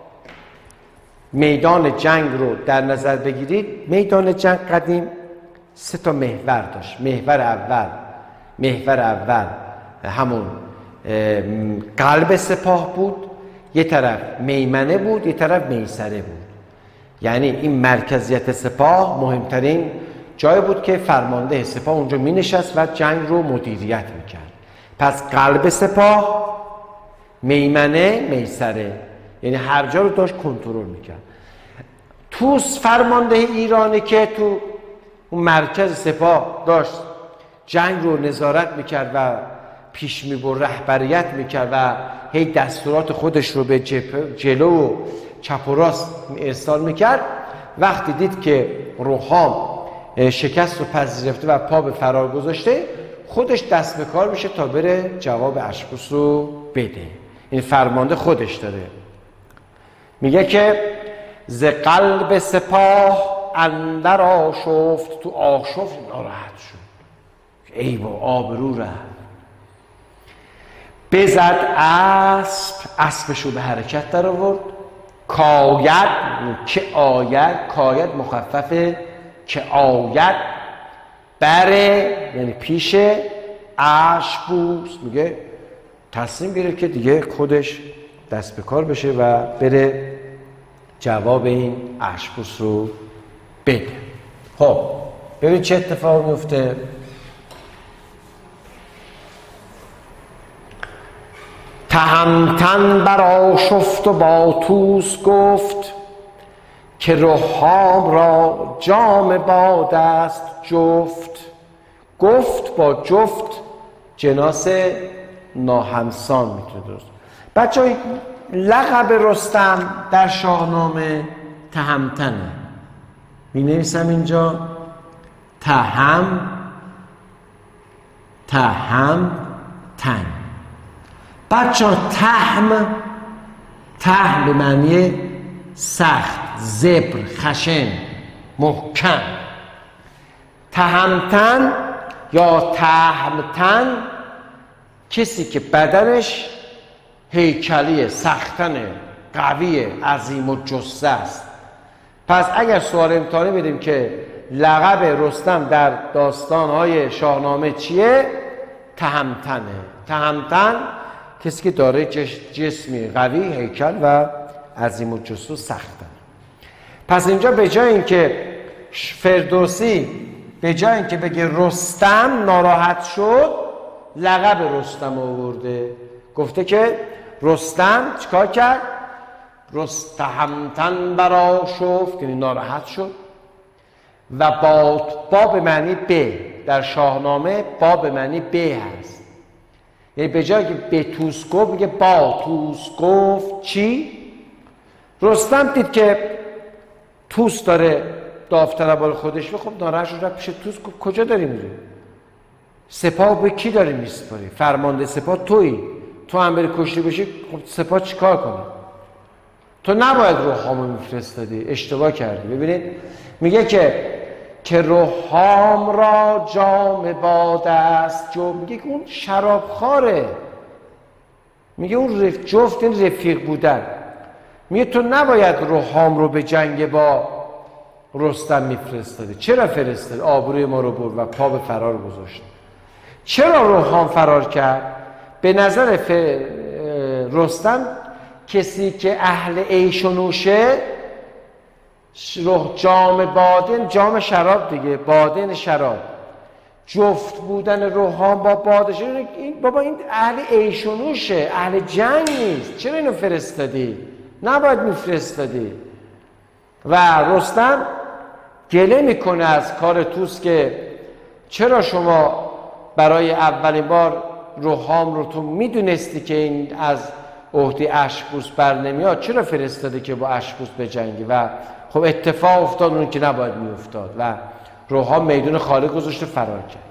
میدان جنگ رو در نظر بگیرید، میدان جنگ قدیم سه تا محور داشت. محور اول محور اول همون قلب سپاه بود، یه طرف میمنه بود، یه طرف میسره بود. یعنی این مرکزیت سپاه مهمترین جای بود که فرمانده سپاه اونجا می نشست و جنگ رو مدیریت میکرد. پس قلب سپاه، میمنه، میسره، یعنی هر جا رو داشت کنترل میکرد. توس فرمانده ایرانی که تو اون مرکز سپاه داشت جنگ رو نظارت میکرد و پیش میبرد، رهبریت میکرد و هی دستورات خودش رو به جلو و چپ و راست ارسال میکرد. وقتی دید که روحام شکست رو پذیرفته و پا به فرار گذاشته، خودش دست به کار میشه تا بره جواب اشک‌پوش رو بده. این فرمانده خودش داره. میگه که ز قلب سپاه اندر آشفت تو، آشفت ناراحت شد، ای با آبرو رفت. بزد اسب، اسبشو به حرکت در آورد. کاید که آید، کاید مخففه که آید، بره یعنی پیش اشک‌پوش. میگه تصمیم گرفت که دیگه خودش دست به کار بشه و بره جواب این اشک‌پوش رو بده. خب ببین چه اتفاق میفته. تهمتن برآشفت و با توس گفت، که روحام را جام باد است جفت. گفت با جفت جناس ناهمسان میتونه درست. بچه های لقب رستم در شاهنامه تهمتنه. می نویسم اینجا تهم تهم تن. بچه ها تهم، تهم به معنی سخت، زبر، خشن، محکم. تهمتن یا تهمتن کسی که بدنش هیکلیه، سختنه، قویه، عظیم و جثه است. پس اگر سوال امتحانی بدیم که لقب رستم در داستان‌های شاهنامه چیه؟ تهمتنه. تهمتن کسی که داره جسمی قوی، هیکل و عظیم و جثه و سختن. پس اینجا به جای اینکه فردوسی به جای اینکه بگه رستم ناراحت شد، لقب رستم آورده. گفته که رستم چیکار کرد؟ رستهمتن برآشفت، یعنی ناراحت شد. و با با به معنی به، در شاهنامه با به معنی به هست، یعنی به جای که به توس گفت میگه با توس گفت چی؟ رستم دید که توس داره داوطلب بال خودش به، خب ناراحت شد رفت پیش توس گفت کجا داری میری؟ سپاه به کی داری میسپاری؟ فرمانده سپاه تویی، تو هم بری کشته بشی خب سپاه چیکار کنه؟ تو نباید روحامو میفرستادی، اشتباه کردی. ببینید میگه که که روحام را جام باده است جو، میگه که اون شرابخواره، میگه اون رف... جفت این رفیق بودن. میگه تو نباید روحام رو به جنگ با رستم میفرستادی. چرا فرستادی؟ آبروی ما رو برد و پا به فرار گذاشت. چرا روحام فرار کرد؟ به نظر ف... رستم کسی که اهل عیش و نوشه، جام باده، جام شراب دیگه، باده شراب، جفت بودن روحان با باده، این بابا این اهل عیش و نوشه، اهل جنگ نیست، چرا اینو فرستادی؟ نباید میفرستادی. و رستم گله میکنه از کار توس که چرا شما برای اولین بار روحام رو تو میدونستی که این از عهده اشکبوس بر نمیاد، چرا فرستاده که با اشکبوس بجنگی؟ و خب اتفاق افتاد اون که نباید میافتاد و روحام میدون خالی گذاشت و فرار کرد.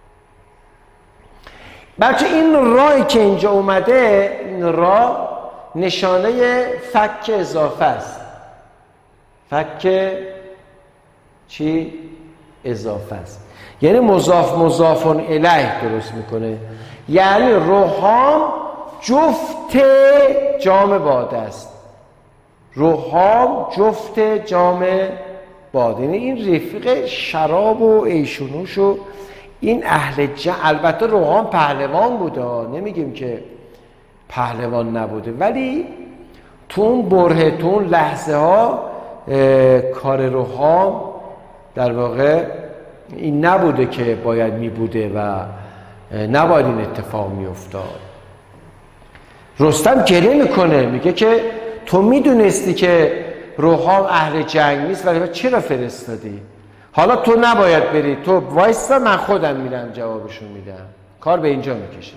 بچه این راهی که اینجا اومده، این راه نشانه فک اضافه است. فک چی؟ اضافه است، یعنی مضاف مضافون الیه درست میکنه. یعنی روحام جفت جام باده است، روحام جفت جام باده، یعنی این رفیق شراب و عیش و نوش و این اهل جنگ. البته روحام پهلوان بوده، نمیگیم که پهلوان نبوده، ولی تو اون بره، تو اون لحظه ها کار روحام در واقع این نبوده که باید میبوده و نباید این اتفاق میافتاد. رستم گله میکنه، میگه که تو میدونستی که روحام اهل جنگ نیست ولی چرا فرستادی؟ حالا تو نباید بری، تو وایسا من خودم میرم جوابشون میدم. کار به اینجا میکشه.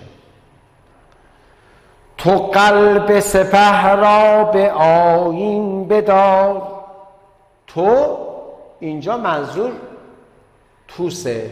تو قلب سپه را به آیین بدار. تو اینجا منظور توسه،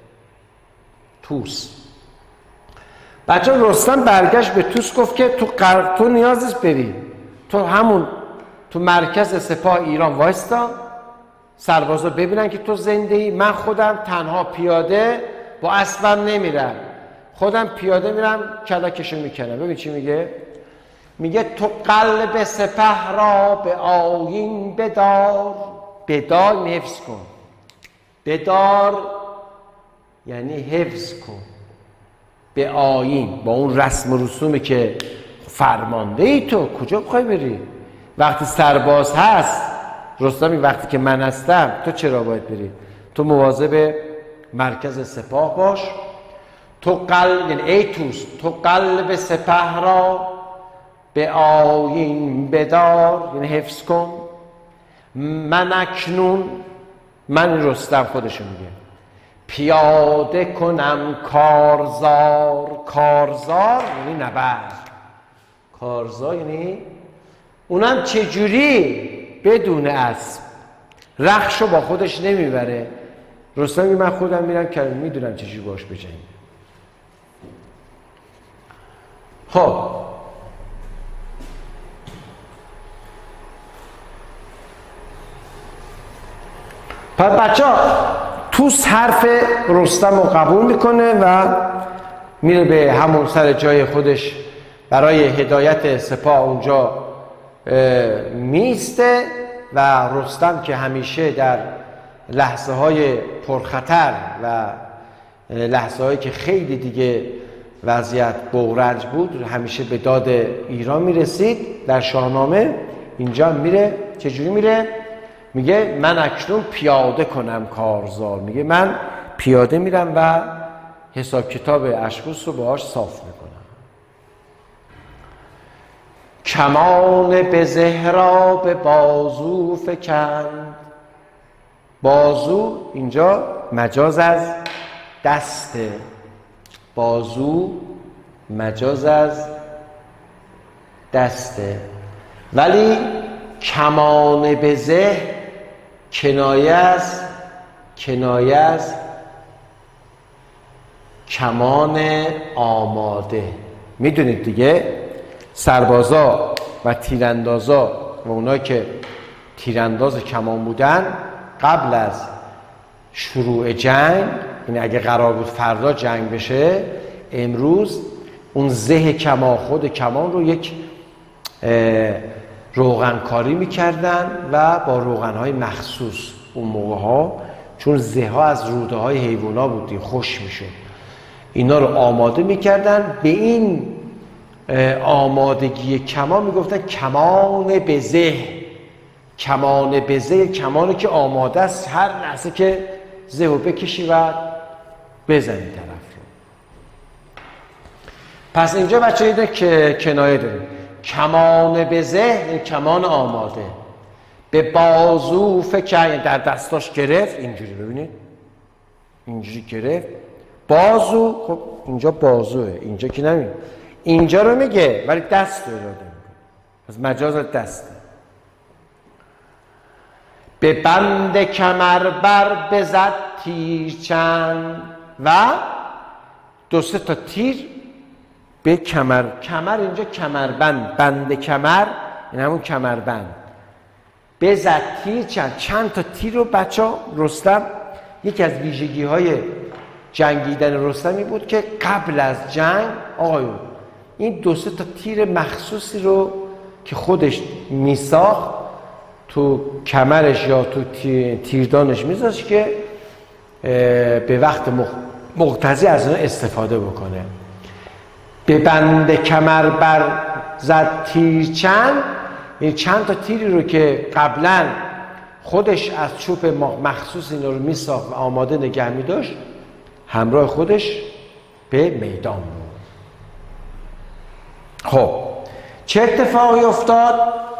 توس. بچه رستم برگشت به توس گفت که تو قلب، تو نیاز نیست بری، تو همون تو مرکز سپاه ایران وایستا، سربازا ببینن که تو زنده ای، من خودم تنها پیاده با اسبم نمیرم، خودم پیاده میرم کلاکشو میکنم. ببین چی میگه؟ میگه تو قلب سپه را به آیین بدار. بدار حفظ کن، بدار یعنی حفظ کن، به آیین، با اون رسم و رسومی که فرمانده ای تو کجا بخوای بری؟ وقتی سرباز هست، رستم وقتی که من هستم، تو چرا باید بری؟ تو مواظب مرکز سپاه باش. تو قلب، یعنی ای توس، تو قلب سپه را به آیین بدار، یعنی حفظ کن. من اکنون، من رستم خودشو میگه، پیاده کنم کارزار. کارزار یعنی نبرد، کارزار یعنی اونم چجوری؟ بدون اسب، رخشو با خودش نمیبره. رستم میگه من خودم میرم که میدونم چجوری باش بجنگم. خب پس بچه ها توس حرف رستم رو قبول میکنه و میره به همون سر جای خودش برای هدایت سپاه اونجا میسته. و رستم که همیشه در لحظه های پرخطر و لحظه هایی که خیلی دیگه وضعیت بغرنج بود، همیشه به داد ایران میرسید. در شاهنامه اینجا میره چجوری میره؟ میگه من اکنون پیاده کنم کارزار. میگه من پیاده میرم و حساب کتاب اشکبوس رو باهاش صاف میکنم. کمان به زهرا به بازو فکند. بازو اینجا مجاز از دسته، بازو مجاز از دسته. ولی کمان بزه کنایه از کنایه از کمان آماده. میدونید دیگه سربازا و تیراندازا و اونایی که تیرانداز کمان بودن قبل از شروع جنگ، این اگه قرار بود فردا جنگ بشه، امروز اون زه کمان، خود کمان رو یک روغنکاری میکردن و با روغنهای مخصوص اون موقع ها، چون زه ها از روده های حیوانا بودی خوش میشد، اینا رو آماده میکردن. به این آمادگی کمان میگفتن کمان بزه. کمان بزه کمانی که آماده است هر لحظه که زه رو بکشی و بزنی طرف رو. پس اینجا بچه ایده که کنایه داریم، کمان بزه کمان آماده. به بازو فکر در دستاش گرفت، اینجوری ببینید اینجوری گرفت بازو. خب اینجا بازوه، اینجا که نمید، اینجا رو میگه ولی دست رو اراده میکنه، از مجاز دسته. به بند کمر بر بزد تیر چند و دو سه تا تیر به کمر. کمر اینجا کمربند، بند کمر این همون کمربند. بزد تیر چند، چند تا تیر رو بچه ها. رستم یکی از ویژگی های جنگیدن رستمی بود که قبل از جنگ آقایون این دو سه تا تیر مخصوصی رو که خودش میساخت تو کمرش یا تو تیردانش میذاشت که به وقت مقتضی از اون استفاده بکنه. به بند کمر بر زد تیر چند، این چند تا تیری رو که قبلا خودش از چوب مخصوص این رو میساخت و آماده نگه میداشت همراه خودش به میدان بود. خب چه اتفاقی افتاد؟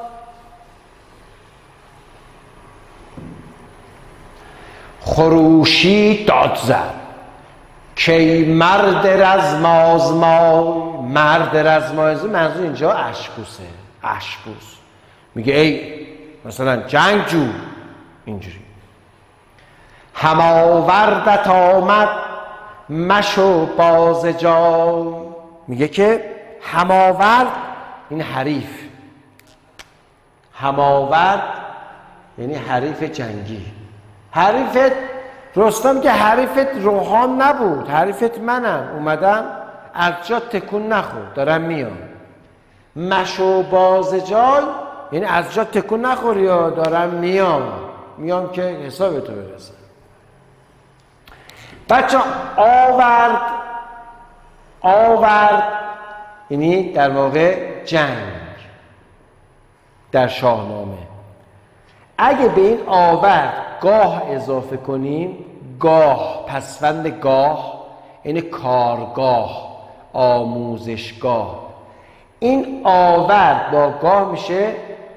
خروشی داد زد که مرد رزمازمای. مرد رزمازمای منظور اینجا اشکوسه، اشکوس میگه ای مثلا جنگجو اینجوری. هماوردت آمد مشو باز جای. میگه که هماورد این حریف، هماورد یعنی حریف جنگی. حریفت رستم که حریفت روحان نبود، حریفت منم، اومدم از جا تکون نخور دارم میام. مشو باز جای یعنی از جا تکون نخور یا دارم میام، میام که حساب تو برسه. بچه آورد، آورد یعنی در واقع جنگ در شاهنامه. اگه به این آورد گاه اضافه کنیم، گاه پسوند گاه یعنی کارگاه، آموزشگاه. این آورد با گاه میشه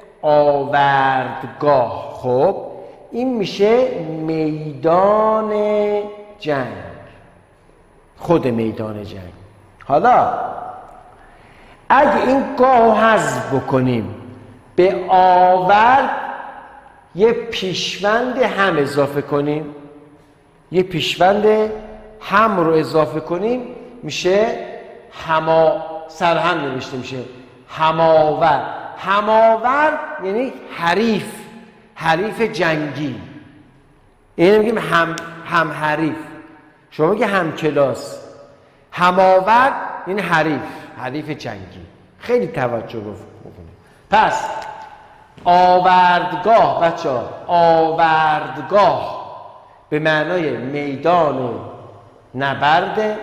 آوردگاه. خب این میشه میدان جنگ، خود میدان جنگ. حالا اگه این گاه حذف بکنیم به آورد یه پیشوند هم اضافه کنیم، یه پیشوند هم رو اضافه کنیم میشه هما، سرهم نوشته میشه هماورد. هماورد یعنی حریف، حریف جنگی. این میگیم هم هم حریف. شما میگه هم کلاس. هماورد یعنی حریف، حریف جنگی. خیلی توجه بکنید. پس آوردگاه بچه ها، آوردگاه به معنای میدان نبرد.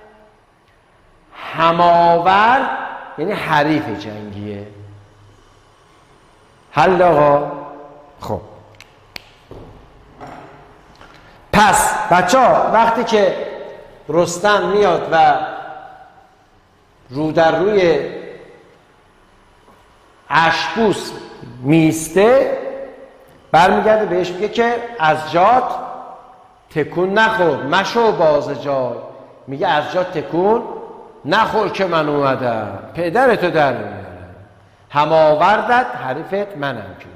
هماورد یعنی حریف جنگیه. حل آقا؟ خب پس بچه ها وقتی که رستم میاد و رو در روی اشکوس میسته، برمیگرده بهش میگه که از جات تکون نخور، مشو باز جای. میگه از جات تکون نخور که من اومدم، پدرتو در میارم، هماوردت حریفت منم که.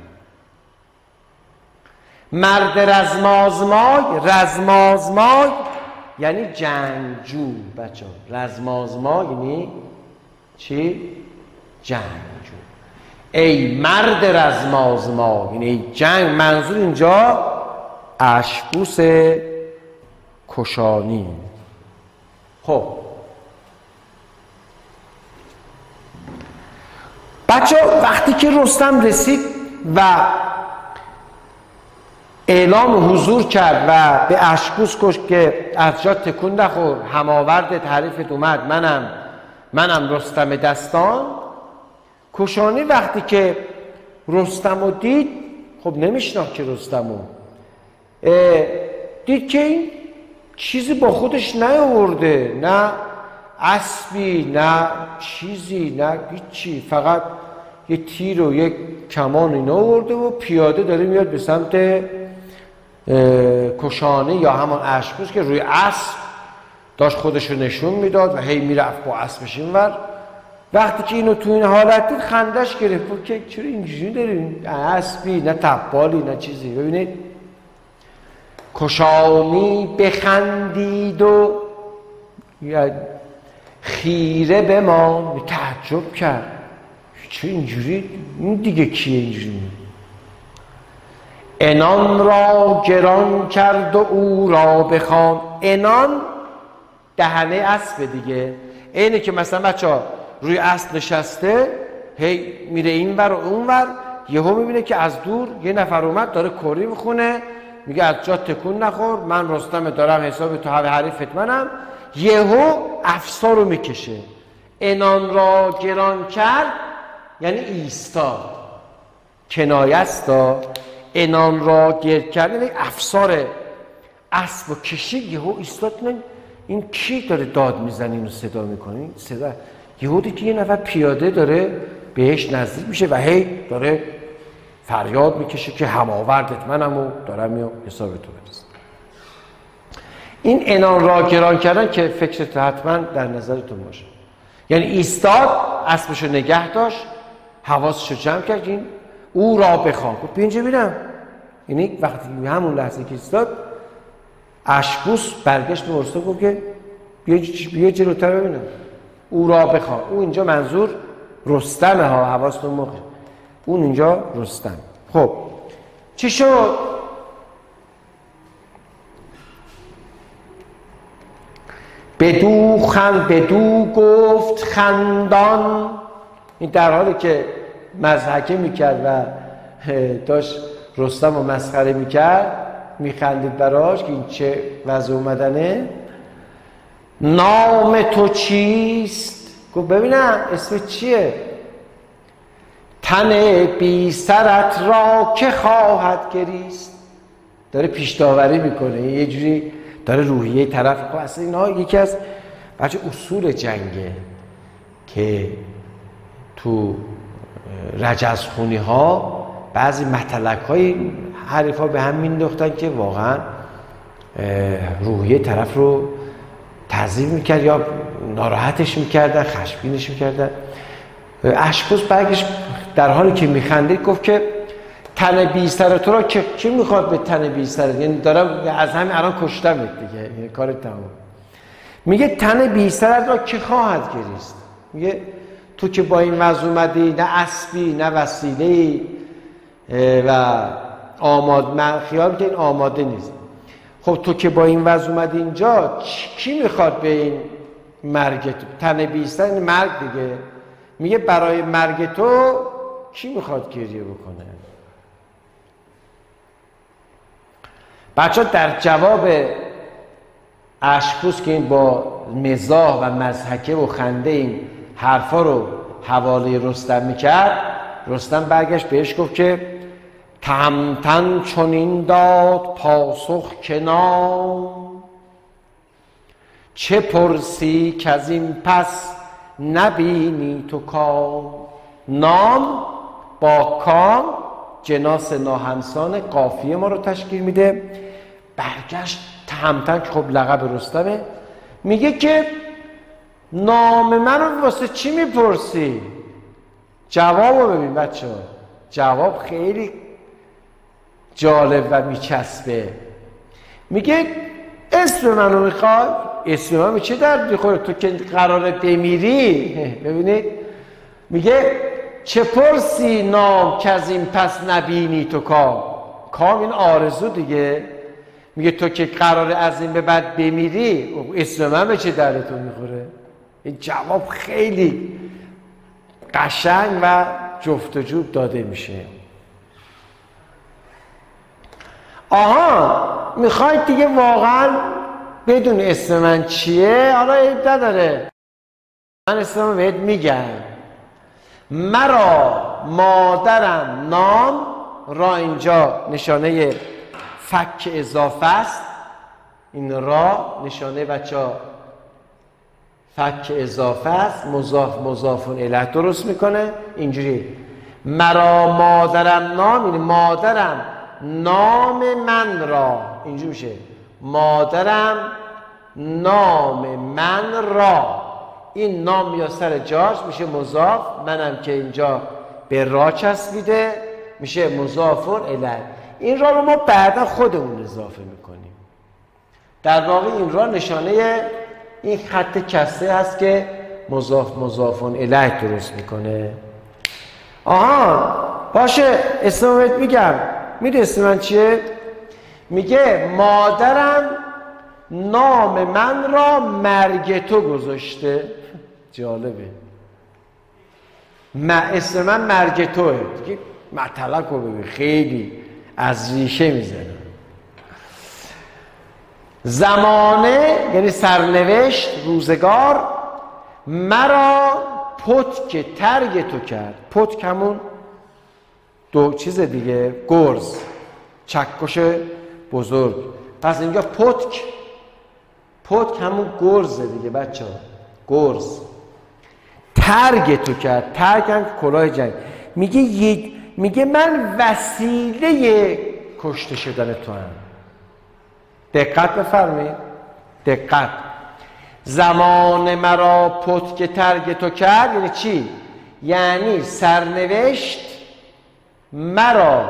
مرد رزمازمای، رزمازمای یعنی جنگجو بچه ها. رزمازمای یعنی چی؟ جنگجو. ای مرد رزمازمای یعنی ای جنگ. منظور اینجا اشکوس کشانی. خب بچه ها وقتی که رستم رسید و اعلام حضور کرد و به اشکوس کش که از جا تکون نخور، هماوردت حریفت اومد، منم منم رستم دستان. کشانی وقتی که رستم رو دید، خب نمیشناخت که رستم رو دید که این چیزی با خودش نیاورده، نه اسبی نه چیزی نه هیچی، فقط یه تیر و یک کمان اینا آورده و پیاده داره میاد به سمت کشانه یا همان اشکوس که روی اسب داشت خودش رو نشون میداد و هی میرفت با اسبش اینور. وقتی که اینو تو این حالت دید خندش گرفت که چرا اینجوری داریم، اسبی نه تبالی نه چیزی. ببینید کشانی بخندید و خیره به ما، تعجب کرد چرا اینجوری، این دیگه کیه اینجوری؟ انان را گران کرد و او را بخوان. انان دهنه اسب دیگه، اینه که مثلا بچه ها روی اسب نشسته هی میره این ور و اون ور، یهو میبینه که از دور یه نفر اومد داره کری میخونه، میگه از جا تکون نخور، من رستم دارم حساب تو حریفت منم. یهو افسار رو میکشه. انان را گران کرد یعنی ایستاد، کنایه است. انان را گرد کرد یعنی افسار اسب و کشید، یهو ایستاد. این کی داره داد میزنه اینو صدا میکنه؟ این صدا یهو دید که یه نفر پیاده داره بهش نزدیک میشه و هی داره فریاد میکشه که هماوردت منم و دارم یا حساب تو برسه. این انان را گران کردن که فکرت حتما در نظرتون باشه، یعنی ایستاد، اسبشو نگه داشت، حواسشو جمع کرد، این او را بخوان. خب اینجا ببینم، یعنی وقتی همون لحظه که ایستاد اشکوس برگشت به رستم گفت که بیا جلوتر ببینم، او را بخوان. او اینجا منظور رستمه ها، حواستون موقع اون اینجا رستم. خب چی شد؟ بدو خند بدو گفت خندان. این در حالی که مضحکه میکرد و داشت رستم رو مسخره میکرد، میخندید براش که این چه وضع اومدنه. نام تو چیست؟ گفت ببینم اسم چیه؟ تن بی سرت را که خواهد گریست. داره پیش داوری میکنه، یه جوری داره روحیه طرف. خب اصلا اینا یکی از بچه اصول جنگه که تو رجزخونی ها بعضی مطلق های حریف ها به هم مینداختن که واقعا روحیه طرف رو تعظیم میکرد یا ناراحتش میکردن، خشمگینش میکردن. اشکوس برگشت در حالی که میخندید گفت که تن بی سر تو را که کی میخواد به تن بی سر، یعنی دارم از همین الان کشتمت دیگه، یعنی کار تمام. میگه تن بی سر را که خواهد گریست. میگه تو که با این وضع اومدی، نه اسبی نه وسیله‌ای و آماد، من خیال که این آماده نیست. خب تو که با این وضع اومدی اینجا، کی میخواد به این مرگ تو؟ تن بی سر مرگ دیگه. میگه برای مرگ تو کی میخواد گریه بکنه؟ بچه در جواب اشکوس که این با مزاح و مضحکه و خنده این حرفا رو حواله رستم میکرد، رستم برگشت بهش گفت که تهمتن چنین داد پاسخ که نام، چه پرسی که از این پس نبینی تو کام. نام با کام جناس ناهمسان قافیه ما رو تشکیل میده. برگشت تهمتن که خب لقب رستمه، میگه که نام من رو واسه چی میپرسی؟ جواب رو ببین بچه ها، جواب خیلی جالب و میچسبه. میگه اسم منو میخوای؟ اسم من به چه درد میخوره؟ تو که قراره بمیری. ببینید میگه چه پرسی نام که از این پس نبینی تو کام. کام این آرزو دیگه. میگه تو که قراره از این به بعد بمیری، اسم من به چه درد تو میخوره؟ این جواب خیلی قشنگ و جفتجو داده میشه. آها میخواید دیگه واقعا بدون اسم من چیه؟ حالا عیب نداره، من اسمم بهت میگم. مرا مادرم نام را، اینجا نشانه فک اضافه است. این را نشانه بچه ها فک اضافه است، مضاف مضافون الیه درست میکنه. اینجوری مرا مادرم نام، این مادرم نام من را، اینجوری میشه مادرم نام من را. این نام یا سر جاش میشه مضاف، منم که اینجا به را چسبیده میشه مضافون الیه. این را رو ما بعدا خودمون اضافه میکنیم. در واقع این را نشانه این خط کسره هست که مضاف مضافون الیه درست میکنه. آها باشه اسم بهت میگم. میدونی اسم من چیه؟ میگه مادرم نام من را مرگ تو گذاشته. جالبه، ما اسم من مرگ توه. دیگه مطلق رو ببین خیلی از ریشه میزنه. زمانه یعنی سرنوشت، روزگار، مرا پتک ترگ تو کرد. پتک همون دو چیز دیگه، گرز، چکش بزرگ. پس اینجا پتک، پتک همون گرزه دیگه بچه ها، گرز. ترگ تو کرد، ترگ هم کلاه جنگ. میگه یک میگه من وسیله کشته شدن تو هم. دقت بفرمایید، دقت. زمان مرا پتک ترگ تو کرد یعنی چی؟ یعنی سرنوشت مرا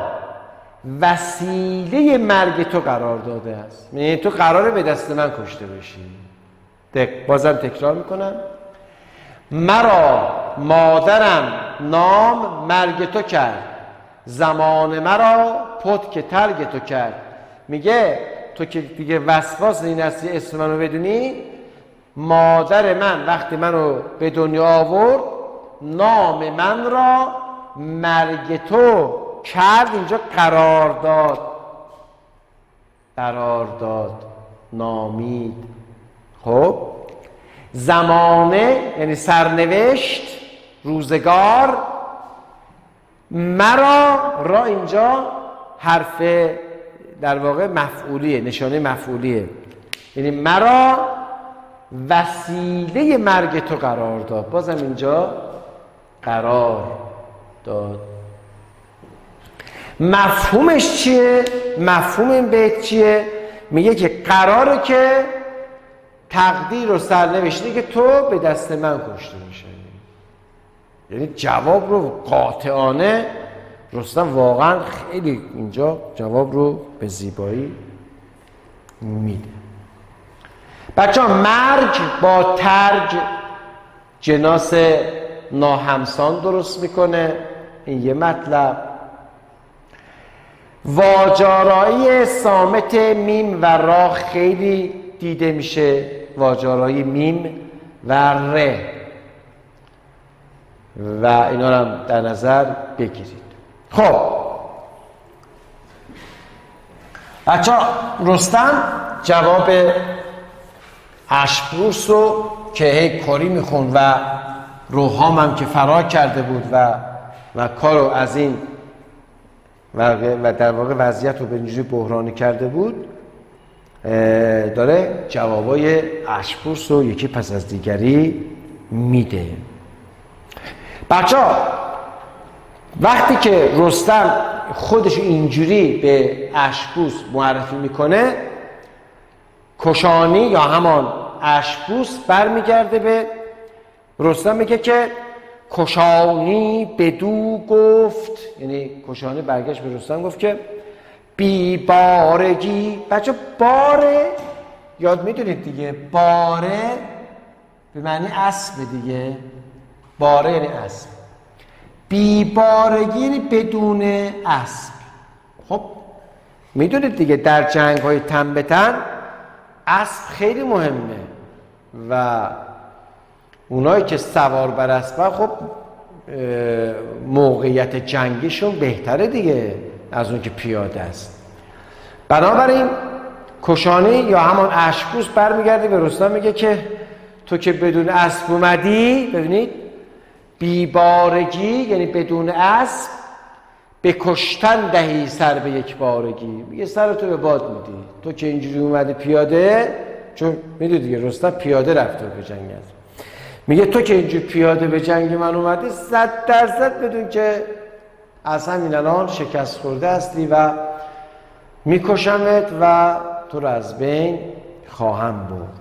وسیله مرگ تو قرار داده است. یعنی تو قراره به دست من کشته بشی. دق... بازم تکرار میکنم. مرا مادرم نام مرگ تو کرد، زمان مرا پتک ترگ تو کرد. میگه تو که دیگه وسواس این هستی اسم منو بدونی، مادر من وقتی منو به دنیا آورد نام من را مرگ تو کرد. اینجا قرار داد، قرار داد، نامید. خب زمانه یعنی سرنوشت، روزگار، مرا را اینجا حرف در واقع مفعولیه، نشانه مفعولیه. یعنی مرا وسیله مرگ تو قرار داد. بازم اینجا قرار داد. مفهومش چیه؟ مفهوم این بیت چیه؟ میگه که قراره که تقدیر و سرنوشتی که تو به دست من کشته میشه. یعنی جواب رو قاطعانه رستم واقعا خیلی اینجا جواب رو به زیبایی میده. بچه ها مرگ با ترگ جناس ناهمسان درست میکنه. این یه مطلب. واجارایی صامت میم و را خیلی دیده میشه. واجارایی میم و ر و اینا رو هم در نظر بگیرید. خب بچه ها رستم جواب اشپروس رو که هی کاری میخون و روحام هم که فرار کرده بود و و کارو از این و در واقع وضعیت رو به اینجوری بحرانی کرده بود، داره جوابای اشپروس رو یکی پس از دیگری میده. بچه ها وقتی که رستم خودش اینجوری به اشکبوس معرفی میکنه، کشانی یا همان اشکبوس برمیگرده به رستم، میگه که کشانی بدو گفت، یعنی کشانی برگشت به رستم گفت که بی بارگی. بچه باره یاد میدونید دیگه، باره به معنی اسب دیگه، باره یعنی اسب، بی بارگی یعنی بدون اسب. خب میدونید دیگه در جنگ های تن به تن اسب خیلی مهمه و اونایی که سوار بر اسب خب موقعیت جنگیشون بهتره دیگه از اون که پیاده است. بنابراین کشانی یا همان اشکبوس برمیگرده به رستم، میگه که تو که بدون اسب اومدی، ببینید بیبارگی یعنی بدون اسب، به کشتن دهی سر به یک بارگی. میگه سر تو به باد میدی، تو که اینجوری اومدی پیاده، چون میدونی دیگه رستم پیاده رفته به جنگ است. میگه تو که اینجوری پیاده به جنگ من اومدی، صد درصد بدون که از همین الان شکست خورده هستی و میکشمت و تو رو از بین خواهم برد.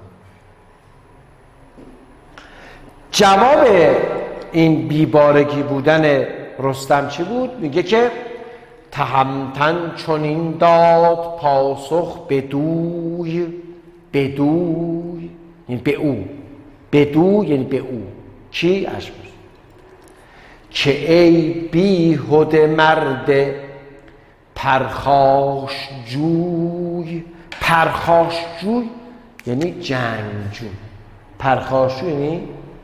جواب این بیبارگی بودن رستم چی بود؟ میگه که تهمتن چنین داد پاسخ بدوی، بدوی یعنی به او، بدو یعنی به او. چی؟ اشکبوس. که ای بیهده مرد پرخاش جوی. پرخاش جوی یعنی جنگجو، پرخاش جوی یعنی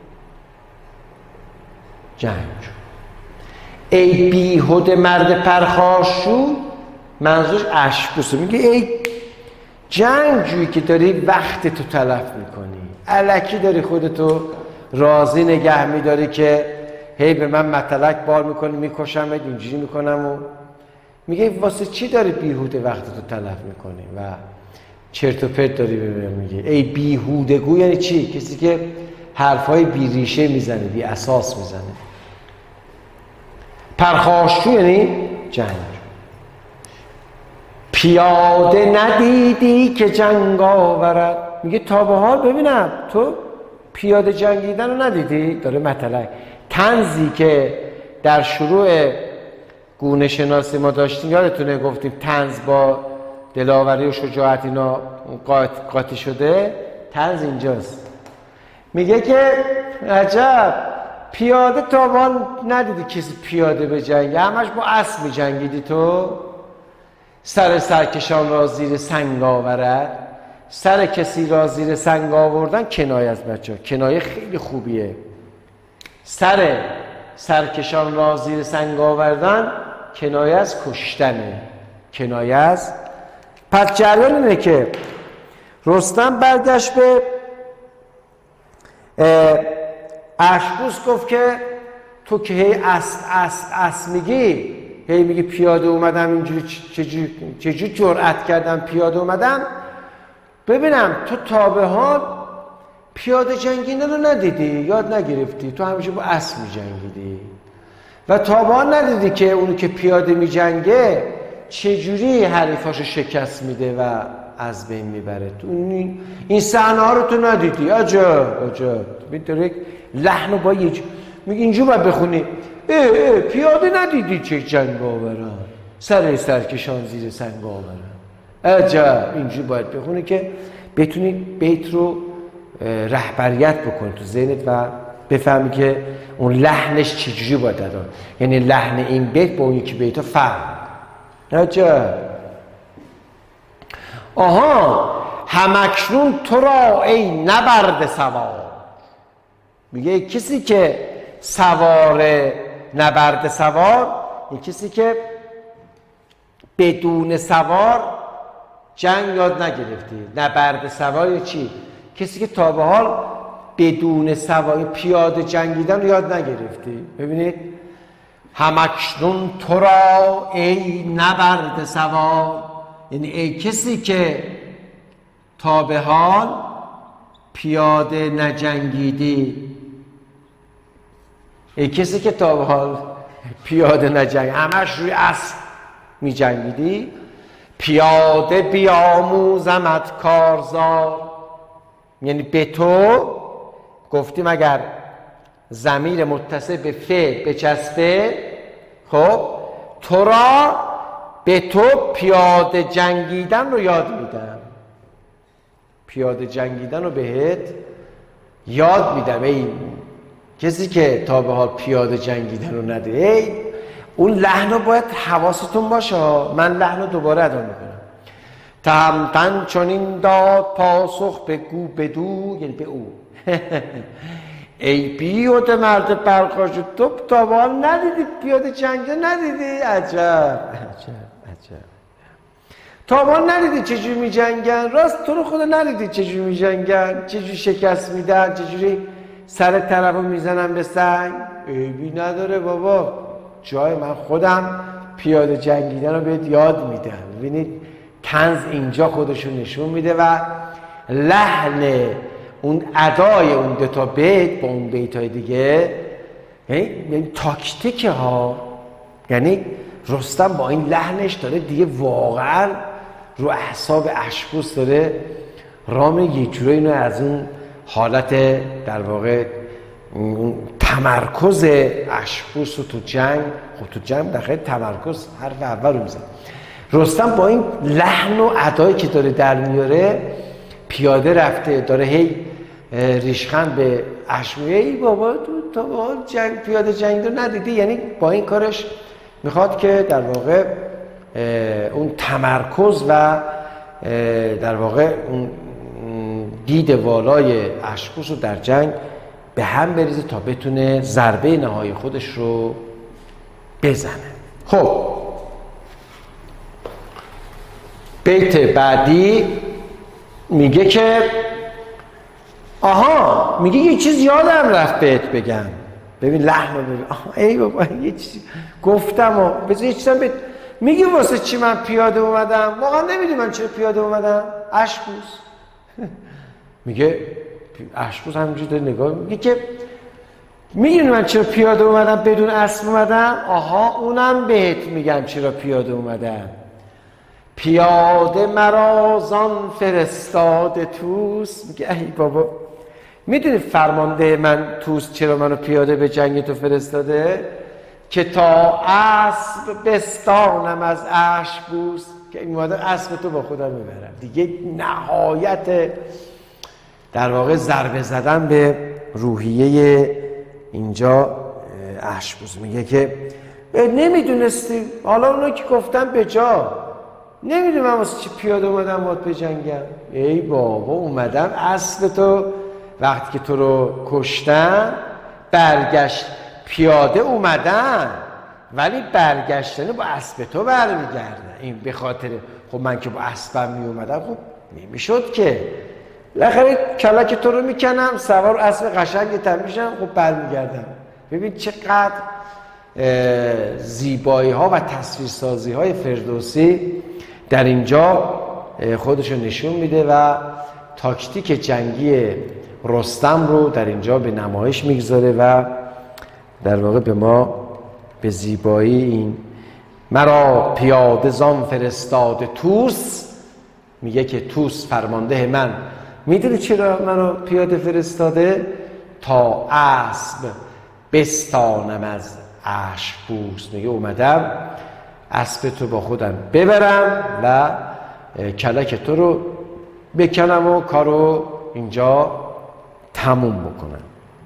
جنگجو. ای بیهده مرد پرخاشجو، منظورش اشکبوسه. میگه ای جنگجویی که داری وقت تو تلف میکنی، الکی داری خودتو راضی نگه میداری که هی به من متلک بار میکنی، میکشم اینجوری میکنم. و میگه واسه چی داری بیهوده وقت تو تلف میکنی و چرت و پرت داری ببینم. میگه ای بیهودگو یعنی چی؟ کسی که حرفای بی ریشه میزنه، بی اساس میزنه. پرخاشجو یعنی جنگ. پیاده ندیدی که جنگ آورد. میگه تا به حال ببینم تو پیاده جنگیدن رو ندیدی؟ داره مطلق طنزی که در شروع گونه شناسی ما داشتیم، یادتونه گفتیم طنز با دلاوری و شجاعت اینا قاطی شده، طنز اینجاست. میگه که عجب پیاده تا به حال ندیدی کسی پیاده به جنگ، همش با اسب می جنگیدی تو. سر سرکشان را زیر سنگ آورد. سر کسی را زیر سنگ آوردن کنایه از بچه ها، کنایه خیلی خوبیه. سر سرکشان را زیر سنگ آوردن کنایه از کشتنه، کنایه از. پس جریان اینه که رستم برگشت به اشکبوس گفت که تو که هی اس اس اس میگی، هی میگی پیاده اومدم اینجوری، چجوری چجوری جرأت کردم پیاده اومدم. ببینم تو تا به حال پیاده جنگیدن رو ندیدی، یاد نگرفتی، تو همیشه با اسب میجنگیدی و تا به حال ندیدی که اونو که پیاده میجنگه چجوری حریفاشو شکست میده و از بین میبره. تو این صحنه ها رو تو ندیدی. عجب عجب. میدونی لحن با یه میگه اینجور باید بخونی اه اه پیاده ندیدی چه جنگ آورن، سر سرکشان زیر سنگ آورن. عجب. اینجور باید بخونی که بتونی بیت رو رهبریت بکنی تو ذهنت و بفهمی که اون لحنش چجوری باید داد، یعنی لحن این بیت با اون یکی بیت ها فرق. عجب. آها همکنون تو را ای نبرد سوار. میگه کسی که سوار نبرد سوار، این کسی که بدون سوار جنگ یاد نگرفتی. نبرد سوار چی؟ کسی که تا به حال بدون سوار پیاده جنگیدن رو یاد نگرفتی. ببینید همکنون تو را ای نبرد سوار، یعنی ای کسی که تا به حال پیاده نجنگیدی، ای کسی که تا به حال پیاده نجنگ، همش روی اسب می جنگیدی؟ پیاده بیاموزمت کارزار، یعنی به تو گفتیم اگر ضمیر متصل به ف بچسبه، خب تو را به تو پیاده جنگیدن رو یاد میدم، پیاده جنگیدن رو بهت یاد میدم. ای کسی که تا به حال پیاده جنگیدن رو نده، ای اون لحن رو باید حواستون باشه. من لحن رو دوباره ادا میکنم. تهمتن چنین داد پاسخ به گو بدو، یعنی به او ای بیهوده مرد برقاشو، تو تا به حال ندیدی پیاده جنگیدن؟ ندیدی؟ عجب عجب عجب. تا به حال ندیدی چجوری می جنگن؟ راست تو رو خدا ندیدی چجوری می جنگن؟ چجوری شکست میدن؟ چجوری سر طرف رو میزنن به سنگ؟ عیبی نداره بابا، جای من خودم پیاده جنگیدن رو بهت یاد میدم. ببینید طنز اینجا خودشون نشون میده و لحن اون ادای اون دو تا بیت با اون بیتای دیگه، یعنی تاکتیکه ها. یعنی رستم با این لحنش داره دیگه واقعا رو اعصاب اشپوس داره رام یه جوره اینو از اون حالت در واقع اون تمرکز اشپوس رو تو جنگ، خب تو جنگ داخل تمرکز حرف اول رو میزن. رستم با این لحن و ادایی که داره در میاره پیاده رفته، داره هی ریشخند به اشپوس، ای بابا تو تا به حال جنگ پیاده جنگ رو ندیدی؟ یعنی با این کارش میخواد که در واقع اون تمرکز و در واقع اون دید والای اشپوس رو در جنگ به هم بریزه تا بتونه ضربه نهایی خودش رو بزنه. خب بیت بعدی میگه که آها، میگه یه چیز یادم رفت بهت بگم. ببین لحن رو ببین. آها ای بابا یه چیزی گفتم و بذار یه چیزم بهت میگه واسه چی من پیاده اومدم. واقعا نمیدی من چرا پیاده اومدم؟ اشپوس میگه، اشپوس همینجوری داره نگاه میگه که میدونی من چرا پیاده اومدم بدون اسب اومدم؟ آها اونم بهت میگم چرا پیاده اومدم. پیاده مرا زان فرستاده توس. میگه ای بابا میدونی فرمانده من توس چرا منو پیاده به جنگ تو فرستاده؟ که تا اسب بستانم از اشپوس، که این اومدم اسب تو با خودم ببرم. دیگه نهایت در واقع ضربه زدن به روحیه اینجا اشپوس. میگه که نمیدونستی، حالا اونا که گفتم به جا، نمیدونم من واسه چی پیاده اومدم باید بجنگم. ای بابا اومدم اسب تو وقتی که تو رو کشتن برگشت، پیاده اومدن ولی برگشتن با اسب تو برمیگردن. این به خاطر خب من که با اسبم می اومدم خب نمیشد که، بالاخره کلاک تو رو میکنم سوار اسب قشنگتم میشم، خب برمیگردم. ببین چقدر زیبایی ها و تصویرسازی های فردوسی در اینجا خودشو نشون میده و تاکتیک جنگی رستم رو در اینجا به نمایش میگذاره و در واقع به ما به زیبایی این مرا پیاده زان فرستاده توس، میگه که توس فرمانده من، میدونی چرا منو پیاده فرستاده؟ تا اسب بستانم از اشپوس. میگه اومدم اسب تو با خودم ببرم و کلک تو رو بکنم و کارو اینجا تموم بکنم.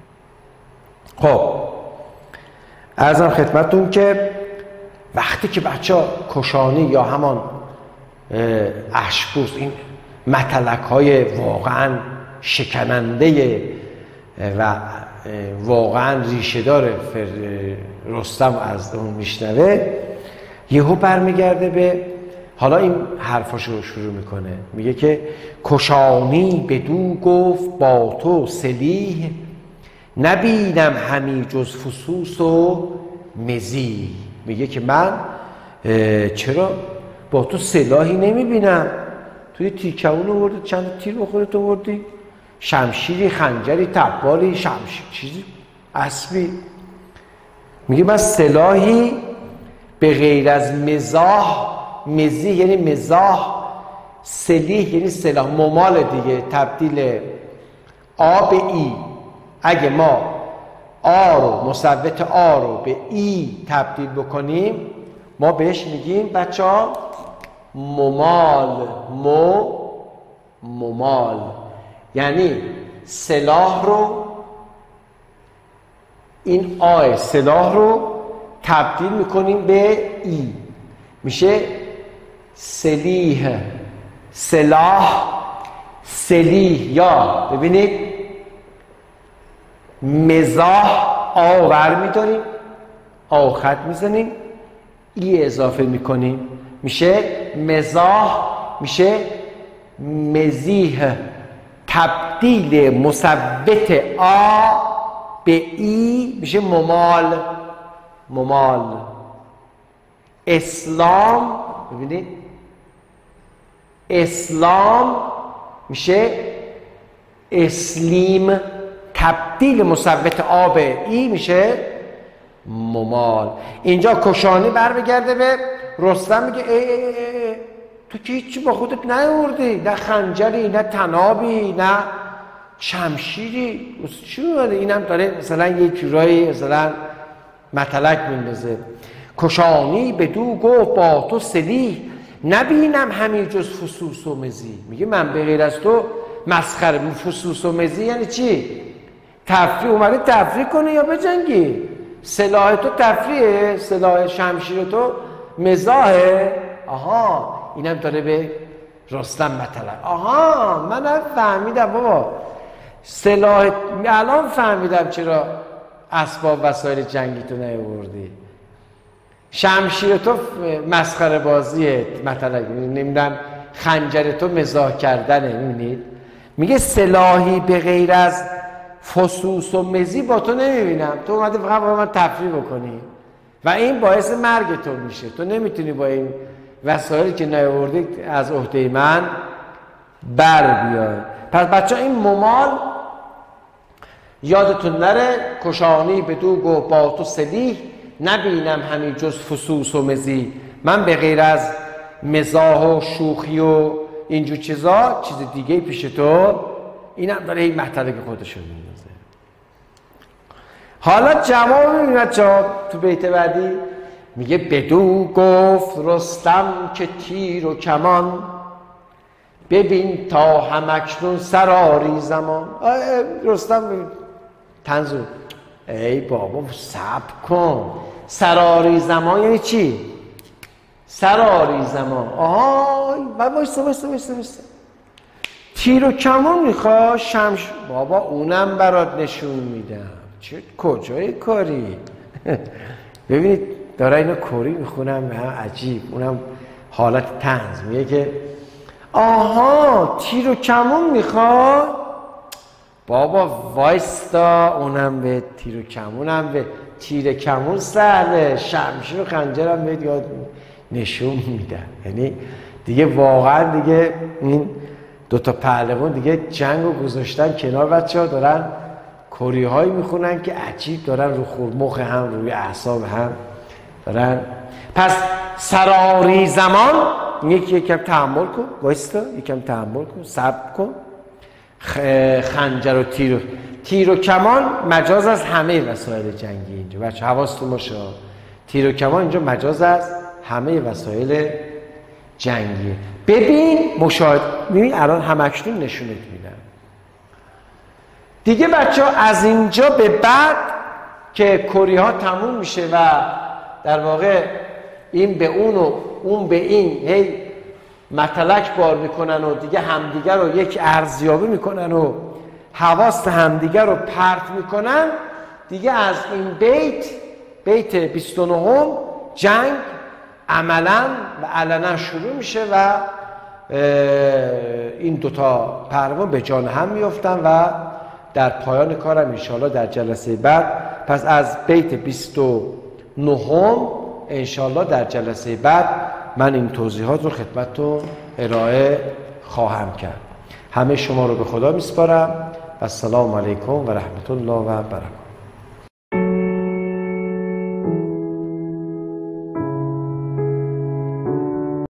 خب عرضم خدمتتون که وقتی که بچه ها کشانی یا همان اشپوس، این متلک های واقعا شکننده و واقعا ریشه‌دار رستم از اون میشنوه، یهو برمیگرده به حالا این حرفاشو شروع میکنه. میگه که کشانی بدو گفت با تو سلیح، نبینم همی جز فسوس و مزی. میگه که من چرا با تو سلاحی نمیبینم؟ توی تیکمون آوردی، چند تیر بخوره تو آوردی، شمشیری، خنجری، تبالی، شمشیر، چیزی، اسبی. میگه من سلاحی به غیر از مزاح، مزیح یعنی مزاح، سلیح یعنی سلاح، ممال دیگه، تبدیل آ به ای. اگه ما آ رو، مثبت آ رو به ای تبدیل بکنیم ما بهش میگیم بچه ها ممال. مو ممال یعنی سلاح رو، این آ سلاح رو تبدیل میکنیم به ای، میشه سلیح، سلاح، سلیح. یا ببینید مزاح آور میداریم، آ خط میزنیم، ای اضافه میکنیم میشه مزاح، میشه مزیح. تبدیل مثبت آ به ای میشه ممال. ممال. اسلام، ببینید اسلام میشه اسلیم، تبدیل مثبت آ به ای میشه ممال. اینجا کشانی برمیگرده به رستم، میگه ای ای ای ای تو که هیچی با خودت نیاوردی، نه خنجری، نه تنابی، نه شمشیری، چی اومده؟ اینم داره مثلا یه جورایی مثلا متلک میندازه. کشانی بدو گفت با تو سلیح، نبینم همین جز فسوس و مزی. میگه من به غیر از تو مسخره. فسوس و مزی یعنی چی؟ تفریح. اومده تفریح کنه یا بجنگی؟ سلاح تو تفریحه، سلاح شمشیر تو مزاحه. آها اینم داره به رستم مطلب. آها منم فهمیدم بابا، سلاح الان فهمیدم چرا اسباب وسایل جنگی تو نیاوردی. شمشیر تو مسخره بازیه، مطلب نمیدونم خنجر تو مزاح کردنه. میبینید میگه سلاحی به غیر از فسوس و مزی با تو نمیبینم، تو اومده فقط با من تفریح بکنی و این باعث مرگ تو میشه. تو نمیتونی با این وسایلی که نیاوردی از عهده من بر بیای. پس بچه این ممال یادتون نره. کشانی بدو گفت با تو سلیح، نبینم همین جز فسوس و مزی. من به غیر از مزاح و شوخی و اینجور چیزا چیز دیگه پیش تو. اینم داره این مطلب خودشو میندازه. حالا جواب میبینید چا تو بیت بعدی میگه بدو گفت رستم که تیر و کمان، ببین تا همکنون سراری زمان. رستم تنزو ای بابا صبر کن، سراری زمان یعنی چی؟ سراری زمان. آهای وایسا وایسا وایسا وایسا، تیر و کمان میخوا شمش. بابا اونم برات نشون میدم. چه کجای کاری؟ ببینید داره اینو کوری میخونم به هم عجیب، اونم حالت طنز. میگه که آها تیر و کمان میخواد. بابا وایستا، اونم به تیر و کمونم به تیر کمون سهله، شمشیر و خنجرم بهت یاد نشون میدم. یعنی دیگه واقعا دیگه این دوتا پهلوان دیگه جنگ رو گذاشتن کنار. بچه ها دارن کوری هایی میخونن که عجیب، دارن رو خورمخ هم، روی اعصاب هم دارن. پس سراری زمان یکی یکم تحمل کن، وایستا یکم تحمل کن، صبر کن. خنجر و تیر و تیر و کمان مجاز از همه وسایل جنگی. اینجا بچه حواستون باشه، تیر و کمان اینجا مجاز از همه وسایل جنگیه. ببین مشاهده، ببین الان همکنون نشونت میدم دیگه بچه ها. از اینجا به بعد که کری ها تموم میشه و در واقع این به اون و اون به این هی متلک بار میکنن و دیگه همدیگر رو یک ارزیابی میکنن و حواست همدیگر رو پرت میکنن دیگه، از این بیت بیت بیست و نه جنگ عملا و علنا شروع میشه و این دوتا پهلوان به جان هم میافتن و در پایان کارم انشاءالله در جلسه بعد. پس از بیت بیست و نه انشاءالله در جلسه بعد من این توضیحات رو خدمتتون ارائه خواهم کرد. همه شما رو به خدا میسپارم و السلام علیکم و رحمت الله و برکاته.